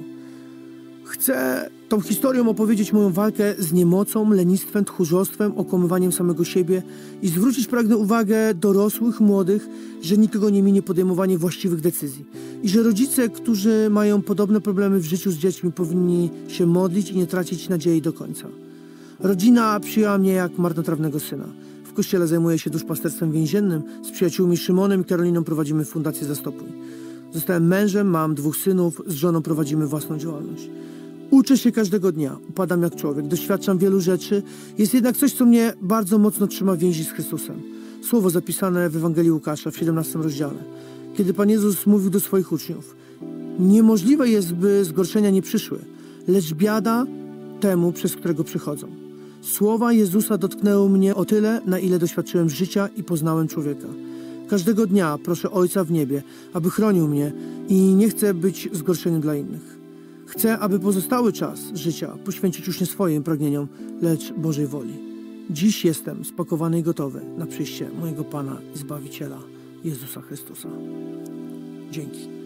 S4: Chcę tą historią opowiedzieć moją walkę z niemocą, lenistwem, tchórzostwem, okłamywaniem samego siebie i zwrócić pragnę uwagę dorosłych, młodych, że nikogo nie minie podejmowanie właściwych decyzji i że rodzice, którzy mają podobne problemy w życiu z dziećmi, powinni się modlić i nie tracić nadziei do końca. Rodzina przyjęła mnie jak marnotrawnego syna. W kościele zajmuję się duszpasterstwem więziennym. Z przyjaciółmi Szymonem i Karoliną prowadzimy fundację Zastopuj. Zostałem mężem, mam dwóch synów, z żoną prowadzimy własną działalność. Uczę się każdego dnia, upadam jak człowiek, doświadczam wielu rzeczy. Jest jednak coś, co mnie bardzo mocno trzyma w więzi z Chrystusem. Słowo zapisane w Ewangelii Łukasza w siedemnastym rozdziale. Kiedy Pan Jezus mówił do swoich uczniów: niemożliwe jest, by zgorszenia nie przyszły, lecz biada temu, przez którego przychodzą. Słowa Jezusa dotknęły mnie o tyle, na ile doświadczyłem życia i poznałem człowieka. Każdego dnia proszę Ojca w niebie, aby chronił mnie i nie chcę być zgorszeniem dla innych. Chcę, aby pozostały czas życia poświęcić już nie swoim pragnieniom, lecz Bożej woli. Dziś jestem spakowany i gotowy na przyjście mojego Pana i Zbawiciela, Jezusa Chrystusa. Dzięki.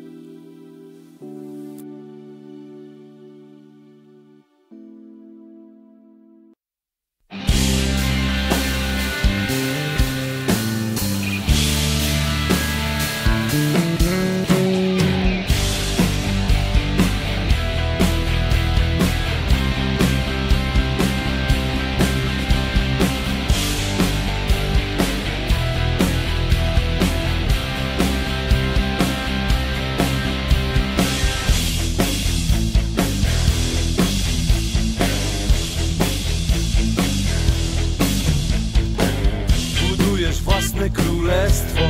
S2: Królestwo,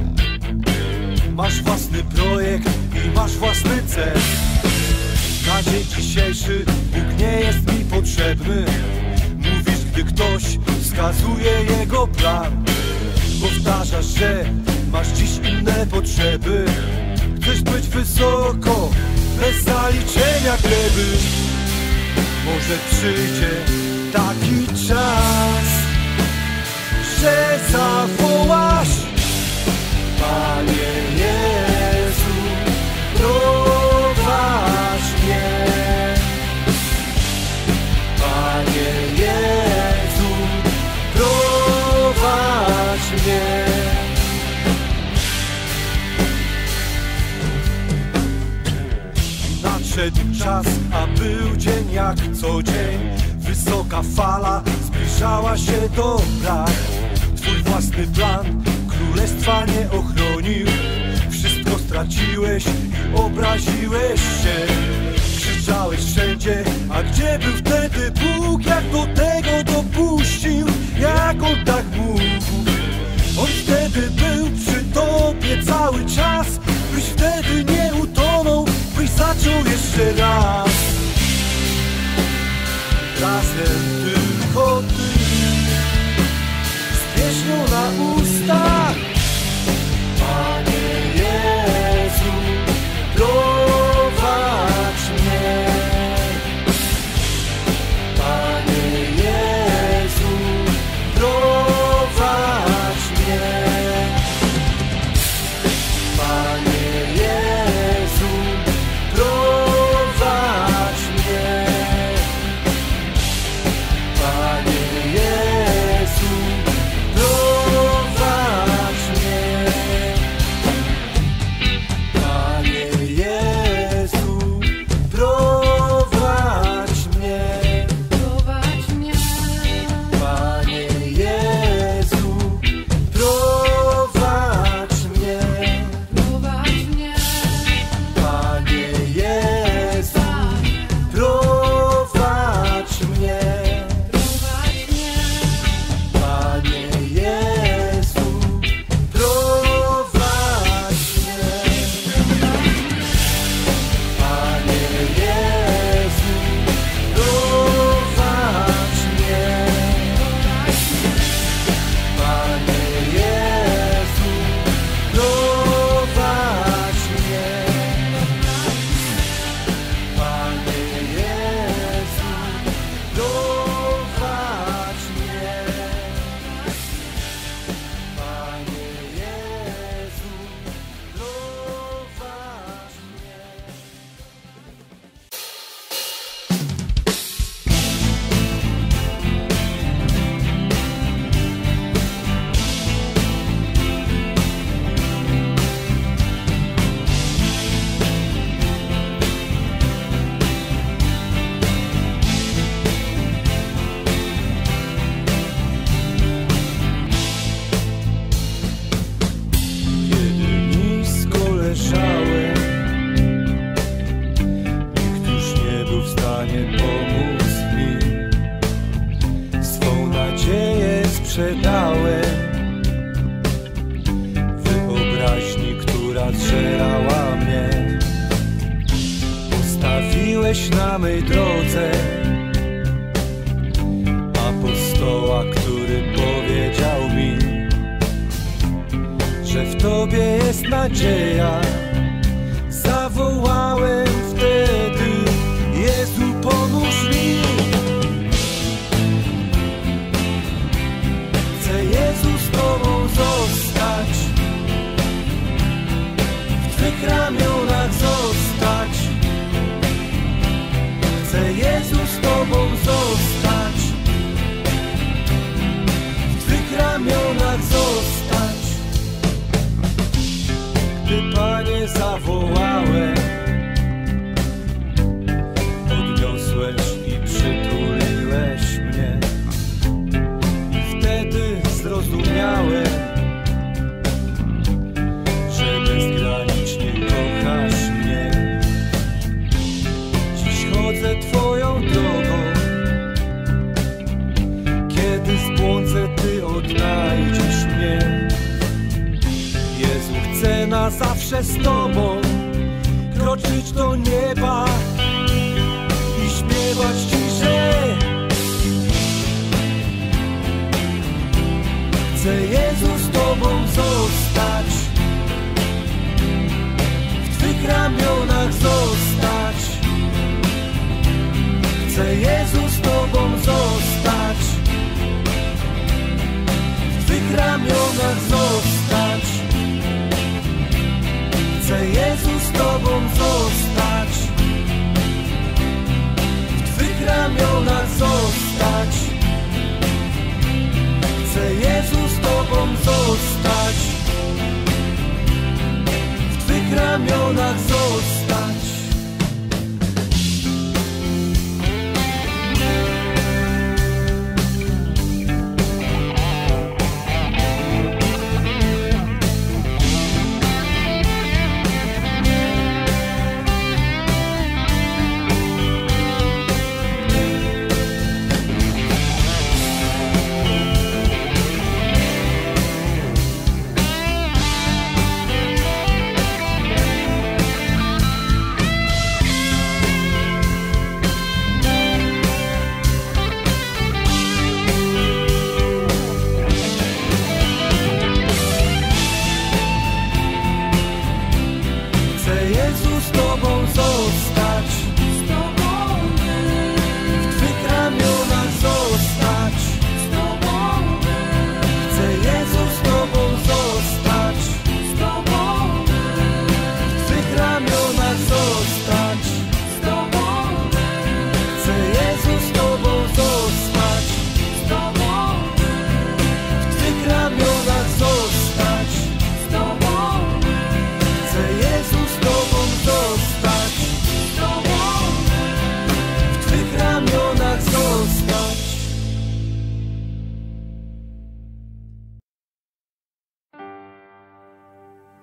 S2: masz własny projekt i masz własny cel. Na dzień dzisiejszy Bóg nie jest mi potrzebny. Mówisz, gdy ktoś wskazuje jego plan. Powtarzasz, że masz dziś inne potrzeby. Chcesz być wysoko, bez zaliczenia gleby. Może przyjdzie taki czas, że zawołasz: Panie Jezu, prowadź mnie. Panie Jezu, czas, a był dzień jak co dzień. Wysoka fala zbliżała się do bram. Twój własny plan królestwa nie ochronił. Wszystko straciłeś i obraziłeś się. Krzyczałeś wszędzie, a gdzie był wtedy Bóg? Jak do tego dopuścił? Jak on tak mógł? On wtedy był przy tobie cały czas, byś wtedy nie utonął, byś zaczął jeszcze raz. Razem tylko ty, z pieśnią na ustach. Panie Jezu, prowadź mnie. Panie Jezu, prowadź mnie. Panie Jezu, prowadź mnie. Panie Jezu, prowadź mnie. Panie Jezu, prowadź mnie.
S5: Prowadź mnie,
S2: Panie Jezu, prowadź mnie.
S5: prowadź mnie,
S2: Panie Jezu, prowadź mnie.
S5: prowadź mnie,
S2: Panie Jezu, prowadź mnie. Panie Jezu, prowadź mnie. Panie Jezu, prowadź mnie. Panie Jezu, prowadź mnie. Panie Jezu, prowadź mnie. Kiedy nisko leżałem, nikt już nie był w stanie pomóc mi. Swą nadzieję sprzedałem wyobraźni, która zżerała mnie. Postawiłeś na mej drodze apostoła, który powiedział mi, że w Tobie jest nadzieja. Zawołałem wtedy: Jezu, pomóż mi. Chcę, Jezu, z Tobą zostać, w Twych ramionach zostać. Chcę, Jezu, z Tobą zostać, w Twych ramionach zostać. Gdy, Panie, zawołałem, podniosłeś i przytuliłeś mnie. I wtedy zrozumiałem, że bezgranicznie kochasz mnie. Dziś chodzę Twoją drogą, kiedy zbłądzę, Ty odnajdziesz mnie. Jezu, chcę na zawsze z Tobą kroczyć do nieba i śpiewać Ci, że chcę, Jezu, z Tobą zostać, w Twych ramionach zostać. Chcę, Jezu, z Tobą zostać, w Twych ramionach zostać. Chcę, Jezu, z Tobą zostać, w Twych ramionach zostać. Chcę, Jezu, z Tobą zostać, w Twych ramionach zostać.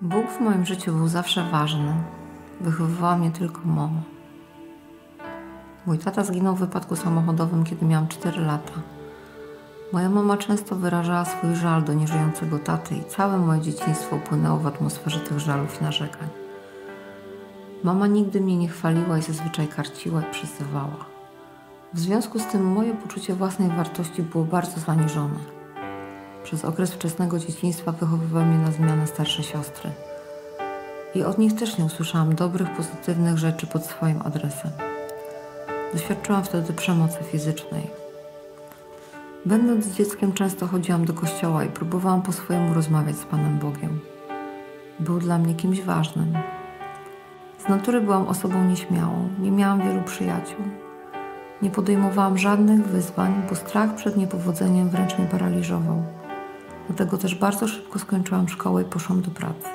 S6: Bóg w moim życiu był zawsze ważny. Wychowywała mnie tylko mama. Mój tata zginął w wypadku samochodowym, kiedy miałam cztery lata. Moja mama często wyrażała swój żal do nieżyjącego taty i całe moje dzieciństwo płynęło w atmosferze tych żalów i narzekań. Mama nigdy mnie nie chwaliła i zazwyczaj karciła i przyzywała. W związku z tym moje poczucie własnej wartości było bardzo zaniżone. Przez okres wczesnego dzieciństwa wychowywały mnie na zmianę starsze siostry. I od nich też nie usłyszałam dobrych, pozytywnych rzeczy pod swoim adresem. Doświadczyłam wtedy przemocy fizycznej. Będąc dzieckiem często chodziłam do kościoła i próbowałam po swojemu rozmawiać z Panem Bogiem. Był dla mnie kimś ważnym. Z natury byłam osobą nieśmiałą, nie miałam wielu przyjaciół. Nie podejmowałam żadnych wyzwań, bo strach przed niepowodzeniem wręcz mnie paraliżował. Dlatego też bardzo szybko skończyłam szkołę i poszłam do pracy.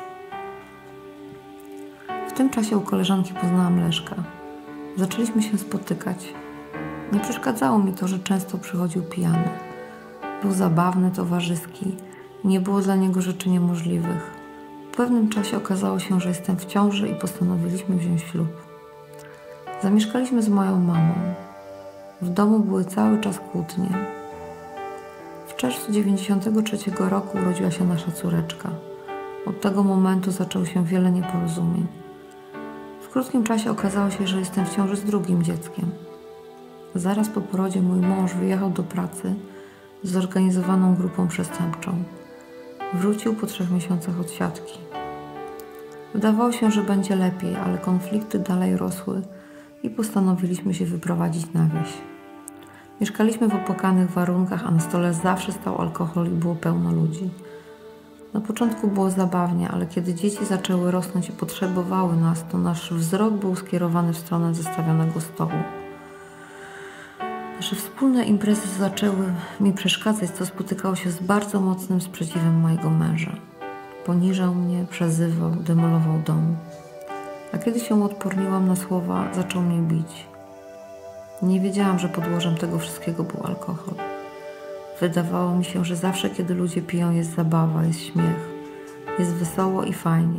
S6: W tym czasie u koleżanki poznałam Leszka. Zaczęliśmy się spotykać. Nie przeszkadzało mi to, że często przychodził pijany. Był zabawny, towarzyski i nie było dla niego rzeczy niemożliwych. W pewnym czasie okazało się, że jestem w ciąży i postanowiliśmy wziąć ślub. Zamieszkaliśmy z moją mamą. W domu były cały czas kłótnie. W czerwcu dziewięćdziesiątego trzeciego roku urodziła się nasza córeczka. Od tego momentu zaczęło się wiele nieporozumień. W krótkim czasie okazało się, że jestem w ciąży z drugim dzieckiem. Zaraz po porodzie mój mąż wyjechał do pracy z zorganizowaną grupą przestępczą. Wrócił po trzech miesiącach od siatki. Wydawało się, że będzie lepiej, ale konflikty dalej rosły i postanowiliśmy się wyprowadzić na wieś. Mieszkaliśmy w opłakanych warunkach, a na stole zawsze stał alkohol i było pełno ludzi. Na początku było zabawnie, ale kiedy dzieci zaczęły rosnąć i potrzebowały nas, to nasz wzrok był skierowany w stronę zestawionego stołu. Nasze wspólne imprezy zaczęły mi przeszkadzać, co spotykało się z bardzo mocnym sprzeciwem mojego męża. Poniżał mnie, przezywał, demolował dom. A kiedy się odporniłam na słowa, zaczął mnie bić. Nie wiedziałam, że podłożem tego wszystkiego był alkohol. Wydawało mi się, że zawsze, kiedy ludzie piją, jest zabawa, jest śmiech, jest wesoło i fajnie.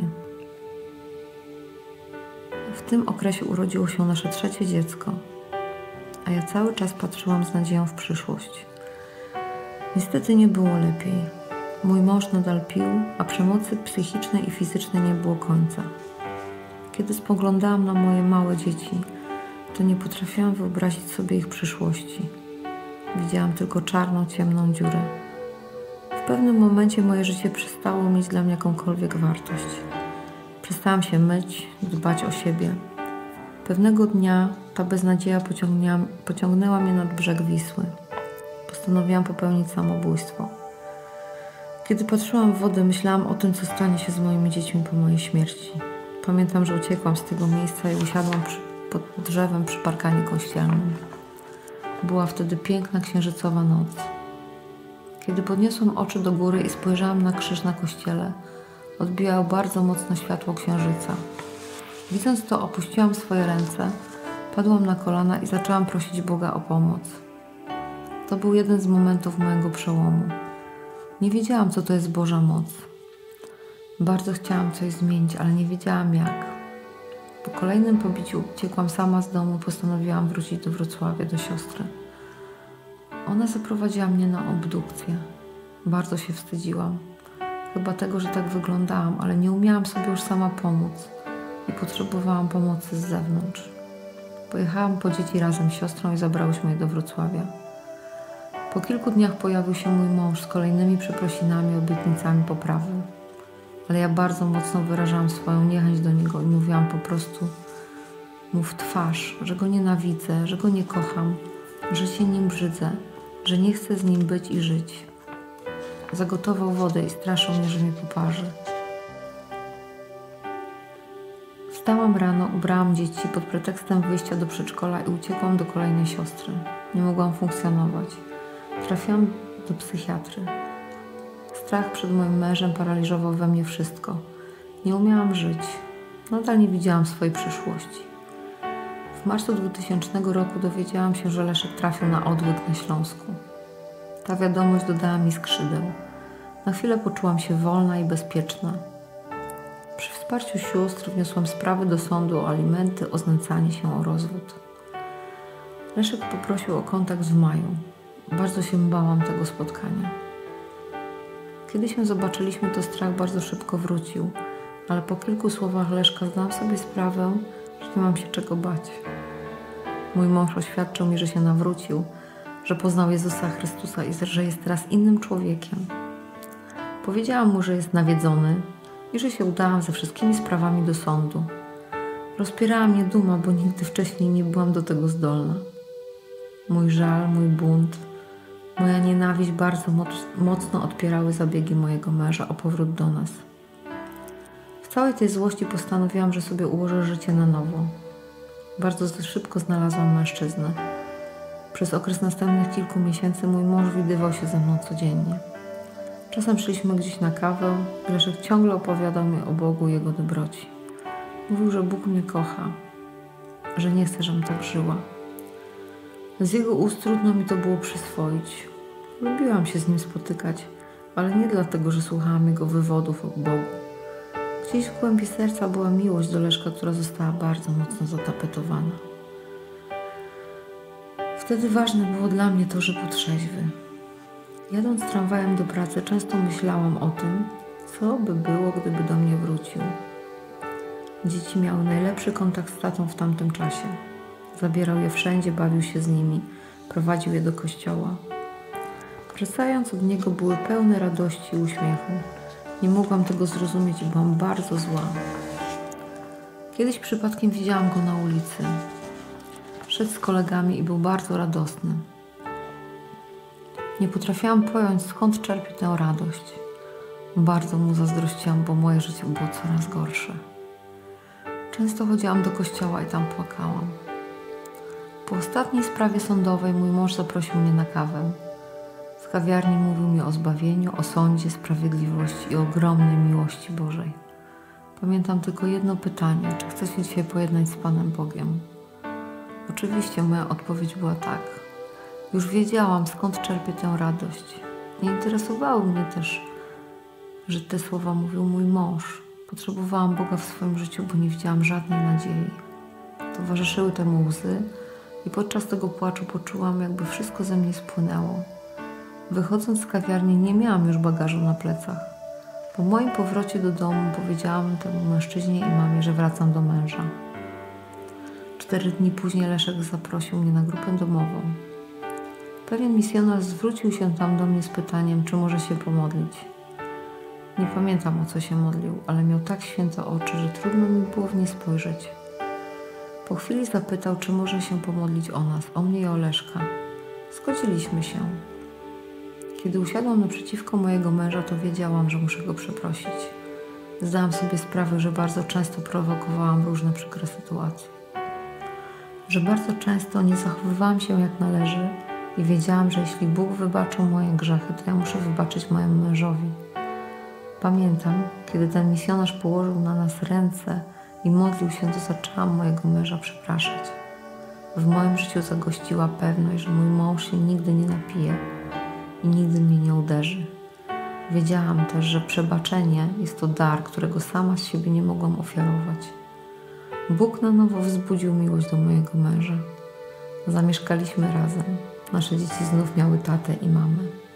S6: W tym okresie urodziło się nasze trzecie dziecko, a ja cały czas patrzyłam z nadzieją w przyszłość. Niestety nie było lepiej. Mój mąż nadal pił, a przemocy psychicznej i fizycznej nie było końca. Kiedy spoglądałam na moje małe dzieci, to nie potrafiłam wyobrazić sobie ich przyszłości. Widziałam tylko czarną, ciemną dziurę. W pewnym momencie moje życie przestało mieć dla mnie jakąkolwiek wartość. Przestałam się myć, dbać o siebie. Pewnego dnia ta beznadzieja pociągnęła, pociągnęła mnie nad brzeg Wisły. Postanowiłam popełnić samobójstwo. Kiedy patrzyłam w wodę, myślałam o tym, co stanie się z moimi dziećmi po mojej śmierci. Pamiętam, że uciekłam z tego miejsca i usiadłam przy, pod drzewem przy parkanie kościelnym. Była wtedy piękna, księżycowa noc. Kiedy podniosłam oczy do góry i spojrzałam na krzyż na kościele, odbijało bardzo mocno światło księżyca. Widząc to, opuściłam swoje ręce, padłam na kolana i zaczęłam prosić Boga o pomoc. To był jeden z momentów mojego przełomu. Nie wiedziałam, co to jest Boża moc. Bardzo chciałam coś zmienić, ale nie wiedziałam jak. Po kolejnym pobiciu uciekłam sama z domu i postanowiłam wrócić do Wrocławia, do siostry. Ona zaprowadziła mnie na obdukcję. Bardzo się wstydziłam. Chyba tego, że tak wyglądałam, ale nie umiałam sobie już sama pomóc i potrzebowałam pomocy z zewnątrz. Pojechałam po dzieci razem z siostrą i zabrałyśmy je do Wrocławia. Po kilku dniach pojawił się mój mąż z kolejnymi przeprosinami, obietnicami poprawy. Ale ja bardzo mocno wyrażałam swoją niechęć do niego i mówiłam po prostu mu w twarz, że go nienawidzę, że go nie kocham, że się nim brzydzę, że nie chcę z nim być i żyć. Zagotował wodę i straszył mnie, że mnie poparzy. Wstałam rano, ubrałam dzieci pod pretekstem wyjścia do przedszkola i uciekłam do kolejnej siostry. Nie mogłam funkcjonować. Trafiłam do psychiatry. Strach przed moim mężem paraliżował we mnie wszystko. Nie umiałam żyć. Nadal nie widziałam swojej przyszłości. W marcu dwutysięcznego roku dowiedziałam się, że Leszek trafił na odwyk na Śląsku. Ta wiadomość dodała mi skrzydeł. Na chwilę poczułam się wolna i bezpieczna. wsparciu sióstr wniosłam sprawy do sądu o alimenty, o znęcanie się, o rozwód. Leszek poprosił o kontakt w maju. Bardzo się bałam tego spotkania. Kiedy się zobaczyliśmy, to strach bardzo szybko wrócił, ale po kilku słowach Leszka zdałam sobie sprawę, że nie mam się czego bać. Mój mąż oświadczył mi, że się nawrócił, że poznał Jezusa Chrystusa i że jest teraz innym człowiekiem. Powiedziałam mu, że jest nawiedzony i że się udałam ze wszystkimi sprawami do sądu. Rozpierała mnie duma, bo nigdy wcześniej nie byłam do tego zdolna. Mój żal, mój bunt, moja nienawiść bardzo moc- mocno odpierały zabiegi mojego męża o powrót do nas. W całej tej złości postanowiłam, że sobie ułożę życie na nowo. Bardzo szybko znalazłam mężczyznę. Przez okres następnych kilku miesięcy mój mąż widywał się ze mną codziennie. Czasem szliśmy gdzieś na kawę, Leszek ciągle opowiadał mi o Bogu i Jego dobroci. Mówił, że Bóg mnie kocha, że nie chce, żebym tak żyła. Z jego ust trudno mi to było przyswoić. Lubiłam się z nim spotykać, ale nie dlatego, że słuchałam jego wywodów o Bogu. Gdzieś w głębi serca była miłość do Leszka, która została bardzo mocno zatapetowana. Wtedy ważne było dla mnie to, że był trzeźwy. Jadąc tramwajem do pracy, często myślałam o tym, co by było, gdyby do mnie wrócił. Dzieci miały najlepszy kontakt z tatą w tamtym czasie. Zabierał je wszędzie, bawił się z nimi, prowadził je do kościoła. Wracając od niego, były pełne radości i uśmiechu. Nie mogłam tego zrozumieć i byłam bardzo zła. Kiedyś przypadkiem widziałam go na ulicy. Szedł z kolegami i był bardzo radosny. Nie potrafiłam pojąć, skąd czerpie tę radość. Bardzo mu zazdrościłam, bo moje życie było coraz gorsze. Często chodziłam do kościoła i tam płakałam. Po ostatniej sprawie sądowej mój mąż zaprosił mnie na kawę. W kawiarni mówił mi o zbawieniu, o sądzie, sprawiedliwości i ogromnej miłości Bożej. Pamiętam tylko jedno pytanie: czy chcę się dzisiaj pojednać z Panem Bogiem? Oczywiście moja odpowiedź była tak. Już wiedziałam, skąd czerpię tę radość. Nie interesowało mnie też, że te słowa mówił mój mąż. Potrzebowałam Boga w swoim życiu, bo nie widziałam żadnej nadziei. Towarzyszyły temu łzy i podczas tego płaczu poczułam, jakby wszystko ze mnie spłynęło. Wychodząc z kawiarni nie miałam już bagażu na plecach. Po moim powrocie do domu powiedziałam temu mężczyźnie i mamie, że wracam do męża. Cztery dni później Leszek zaprosił mnie na grupę domową. Pewien misjonarz zwrócił się tam do mnie z pytaniem, czy może się pomodlić. Nie pamiętam, o co się modlił, ale miał tak święte oczy, że trudno mi było w nie spojrzeć. Po chwili zapytał, czy może się pomodlić o nas, o mnie i o Leszka. Zgodziliśmy się. Kiedy usiadłam naprzeciwko mojego męża, to wiedziałam, że muszę go przeprosić. Zdałam sobie sprawę, że bardzo często prowokowałam różne przykre sytuacje. Że bardzo często nie zachowywałam się jak należy i wiedziałam, że jeśli Bóg wybaczył moje grzechy, to ja muszę wybaczyć mojemu mężowi. Pamiętam, kiedy ten misjonarz położył na nas ręce i modlił się, to zaczęłam mojego męża przepraszać. W moim życiu zagościła pewność, że mój mąż się nigdy nie napije i nigdy mnie nie uderzy. Wiedziałam też, że przebaczenie jest to dar, którego sama z siebie nie mogłam ofiarować. Bóg na nowo wzbudził miłość do mojego męża. Zamieszkaliśmy razem. Nasze dzieci znów miały tatę i mamę.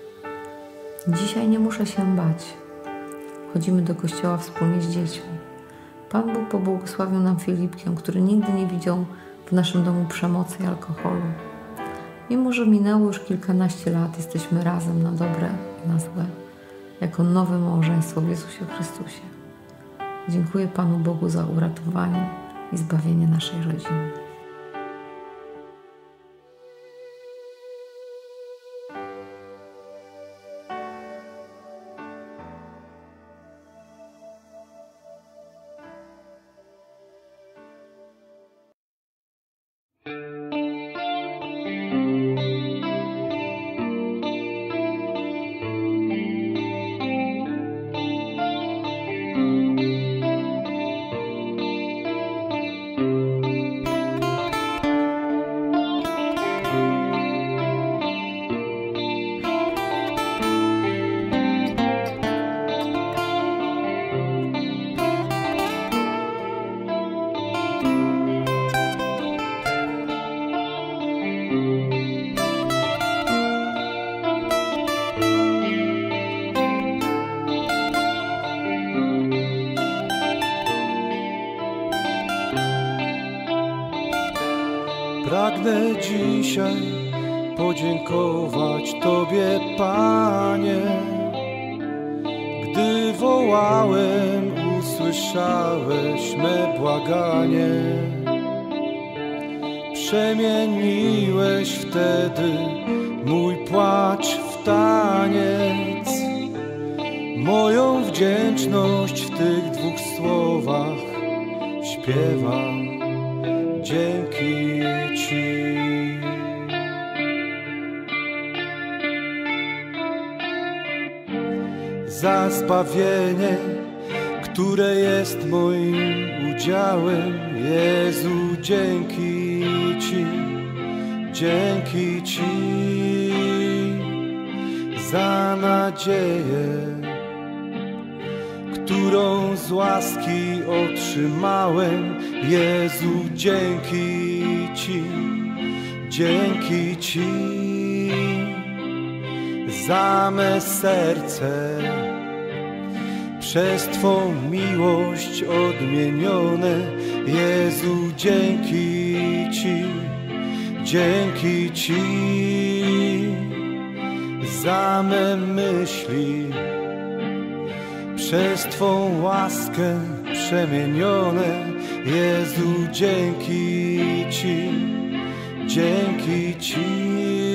S6: Dzisiaj nie muszę się bać. Chodzimy do kościoła wspólnie z dziećmi. Pan Bóg pobłogosławił nam Filipkę, który nigdy nie widział w naszym domu przemocy i alkoholu. Mimo że minęło już kilkanaście lat, jesteśmy razem na dobre i na złe, jako nowe małżeństwo w Jezusie Chrystusie. Dziękuję Panu Bogu za uratowanie i zbawienie naszej rodziny.
S2: Pragnę dzisiaj podziękować Tobie, Panie. Gdy wołałem, usłyszałeś me błaganie. Przemieniłeś wtedy mój płacz w taniec. Moją wdzięczność w tych dwóch słowach śpiewam. Dzięki Ci. Za zbawienie, które jest moim udziałem. Jezu, dzięki Ci, dzięki Ci. Za nadzieję, którą z łaski otrzymałem. Jezu, dzięki Ci, dzięki Ci. Za me serce, przez Twą miłość odmienione. Jezu, dzięki Ci, dzięki Ci. Za me myśli, przez Twą łaskę przemienione. Jezu, dzięki Ci, dzięki Ci.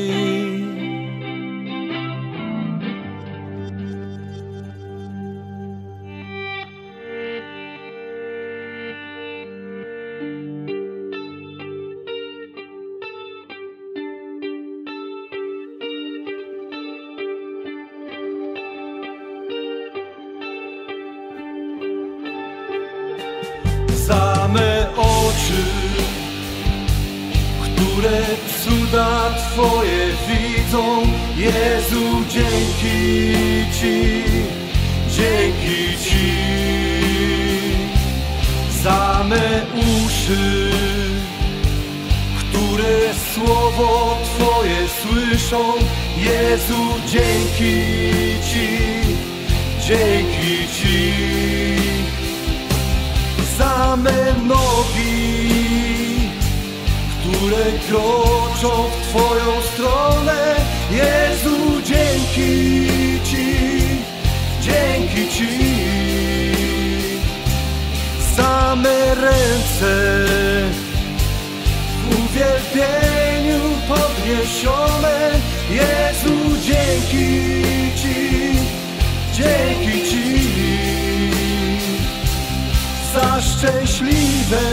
S2: Same oczy, które cuda Twoje widzą. Jezu, dzięki Ci, dzięki Ci. Same uszy, które słowo Twoje słyszą. Jezu, dzięki Ci, dzięki Ci. Same nogi, które kroczą w Twoją stronę. Jezu, dzięki Ci, dzięki Ci. Same ręce, w uwielbieniu podniesione. Jezu, dzięki Ci, dzięki Ci. Za szczęśliwe,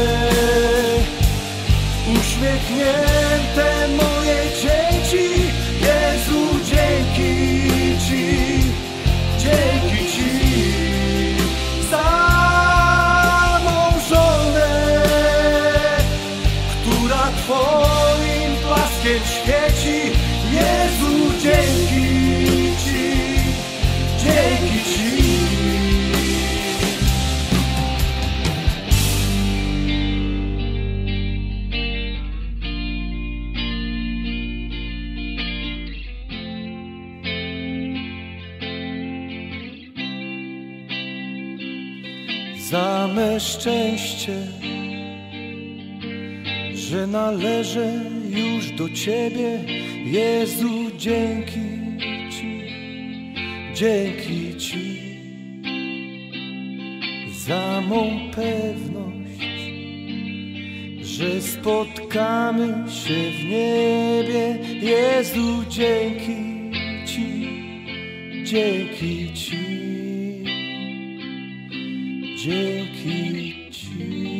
S2: uśmiechnięte moje dzieci. Jezu, dzięki Ci, dzięki Ci. Za mą żonę, która Twoim blaskiem świeci. Jezu, dzięki Ci, dzięki Ci. Za me szczęście, że należę już do Ciebie. Jezu, dzięki Ci, dzięki Ci. Za mą pewność, że spotkamy się w niebie. Jezu, dzięki Ci, dzięki Ci. Dzięki Ci.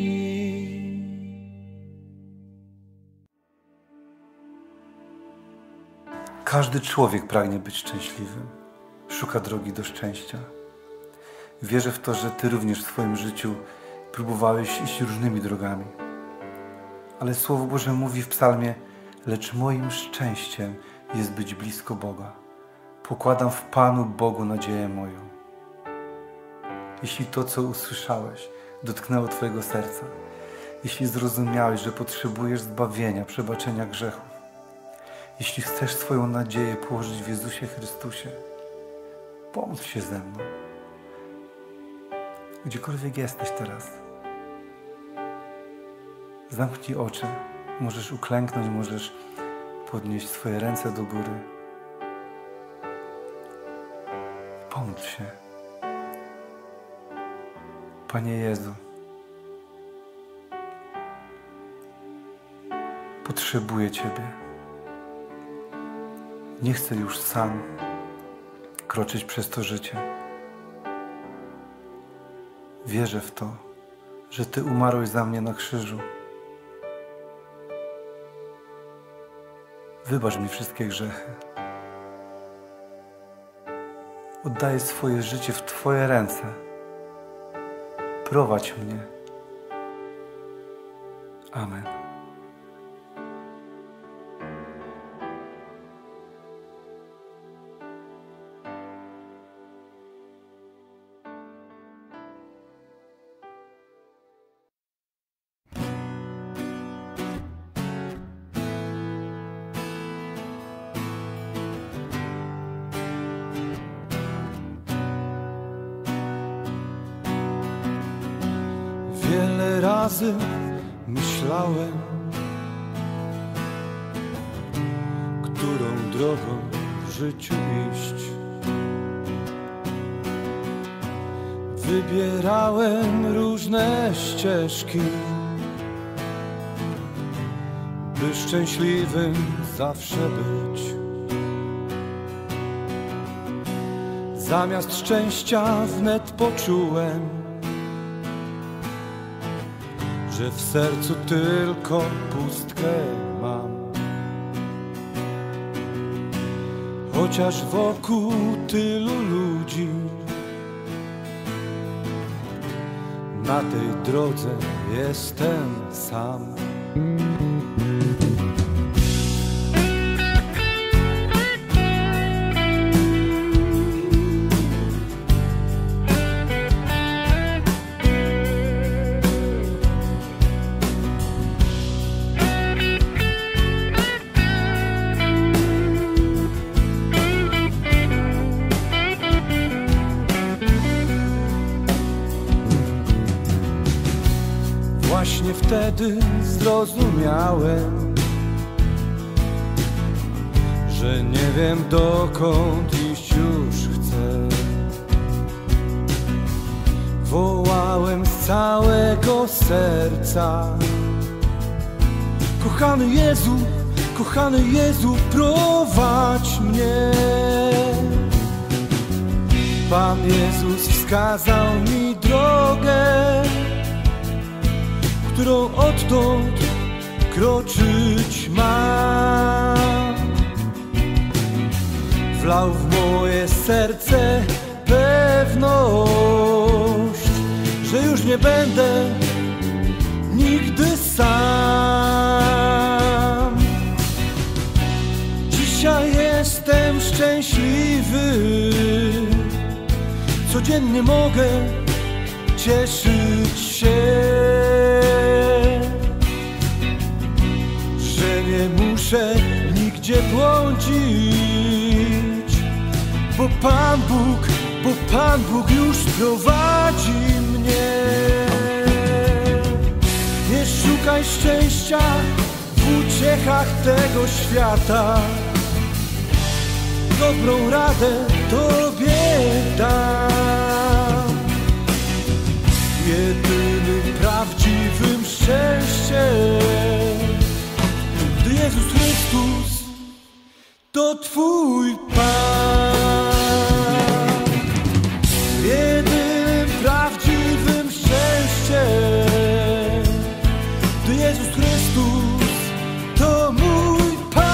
S1: Każdy człowiek pragnie być szczęśliwym, szuka drogi do szczęścia. Wierzę w to, że Ty również w swoim życiu próbowałeś iść różnymi drogami. Ale Słowo Boże mówi w psalmie: lecz moim szczęściem jest być blisko Boga. Pokładam w Panu Bogu nadzieję moją. Jeśli to, co usłyszałeś, dotknęło Twojego serca, jeśli zrozumiałeś, że potrzebujesz zbawienia, przebaczenia grzechów, jeśli chcesz swoją nadzieję położyć w Jezusie Chrystusie, pomódl się ze mną. Gdziekolwiek jesteś teraz, zamknij oczy Możesz uklęknąć, możesz podnieść swoje ręce do góry. Pomódl się. Panie Jezu, potrzebuję Ciebie. Nie chcę już sam kroczyć przez to życie. Wierzę w to, że Ty umarłeś za mnie na krzyżu. Wybacz mi wszystkie grzechy. Oddaję swoje życie w Twoje ręce. Prowadź mnie. Amen.
S2: Wiele razy myślałem, którą drogą w życiu iść. Wybierałem różne ścieżki, by szczęśliwym zawsze być. Zamiast szczęścia wnet poczułem, że w sercu tylko pustkę mam. Chociaż wokół tylu ludzi, na tej drodze jestem sam. Właśnie wtedy zrozumiałem, że nie wiem dokąd iść już chcę. Wołałem z całego serca: kochany Jezu, kochany Jezu, prowadź mnie. Pan Jezus wskazał mi drogę, którą odtąd kroczyć mam. Wlał w moje serce pewność, że już nie będę nigdy sam. Dzisiaj jestem szczęśliwy, codziennie mogę cieszyć się, że nie muszę nigdzie błądzić, bo Pan Bóg, bo Pan Bóg już prowadzi mnie. Nie szukaj szczęścia w uciechach tego świata, dobrą radę Tobie dam. Jedynym prawdziwym szczęściem, gdy Jezus Chrystus to Twój Pan. Jedynym prawdziwym szczęściem, gdy Jezus Chrystus to mój Pan.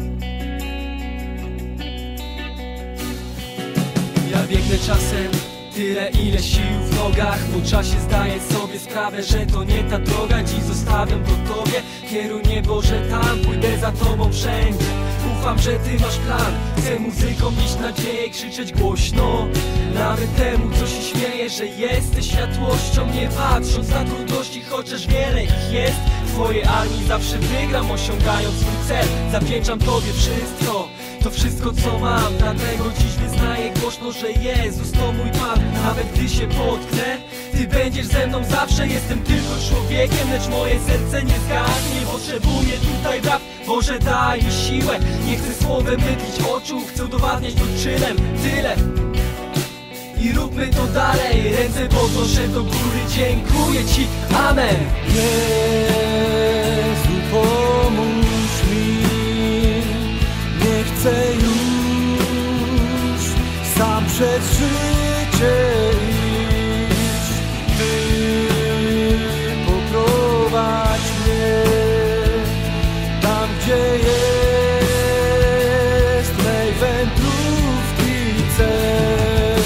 S7: Ja biegnę czasem Tyle ile sił w nogach, po czasie zdaję sobie sprawę, że to nie ta droga. Dziś zostawiam to Tobie, kieruję Boże tam, pójdę za Tobą wszędzie. Ufam, że Ty masz plan, chcę muzyką nieść nadzieję, krzyczeć głośno nawet temu, co się śmieje, że jesteś światłością. Nie patrząc na trudności, chociaż wiele ich jest, w Twojej armii zawsze wygram, osiągając swój cel. Zawdzięczam Tobie wszystko, to wszystko co mam, dlatego dziś wyznaję głośno, że Jezus to mój Pan. Nawet gdy się potknę, Ty będziesz ze mną zawsze. Jestem tylko człowiekiem, lecz moje serce nie zgasnie. Potrzebuję tutaj braw, Boże daj mi siłę. Nie chcę słowem mydlić oczu, chcę udowadniać to czynem. Tyle i róbmy to dalej, ręce podnoszę do góry, dziękuję Ci, amen.
S2: Jezu, pomóż mi, nie chcę już sam przez życie iść. Ty poprowadź mnie tam, gdzie jest mej wędrówki cel.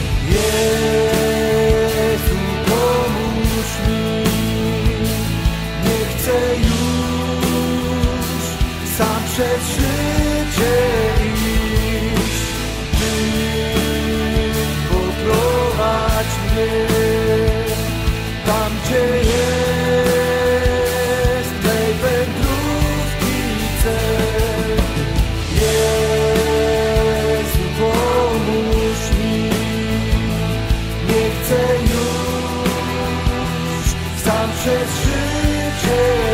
S2: Jezu, pomóż mi, nie chcę już sam przez życie iść. Ty poprowadź mnie tam, gdzie jest mej wędrówki cel. Jezu, pomóż mi, nie chcę już sam przez życie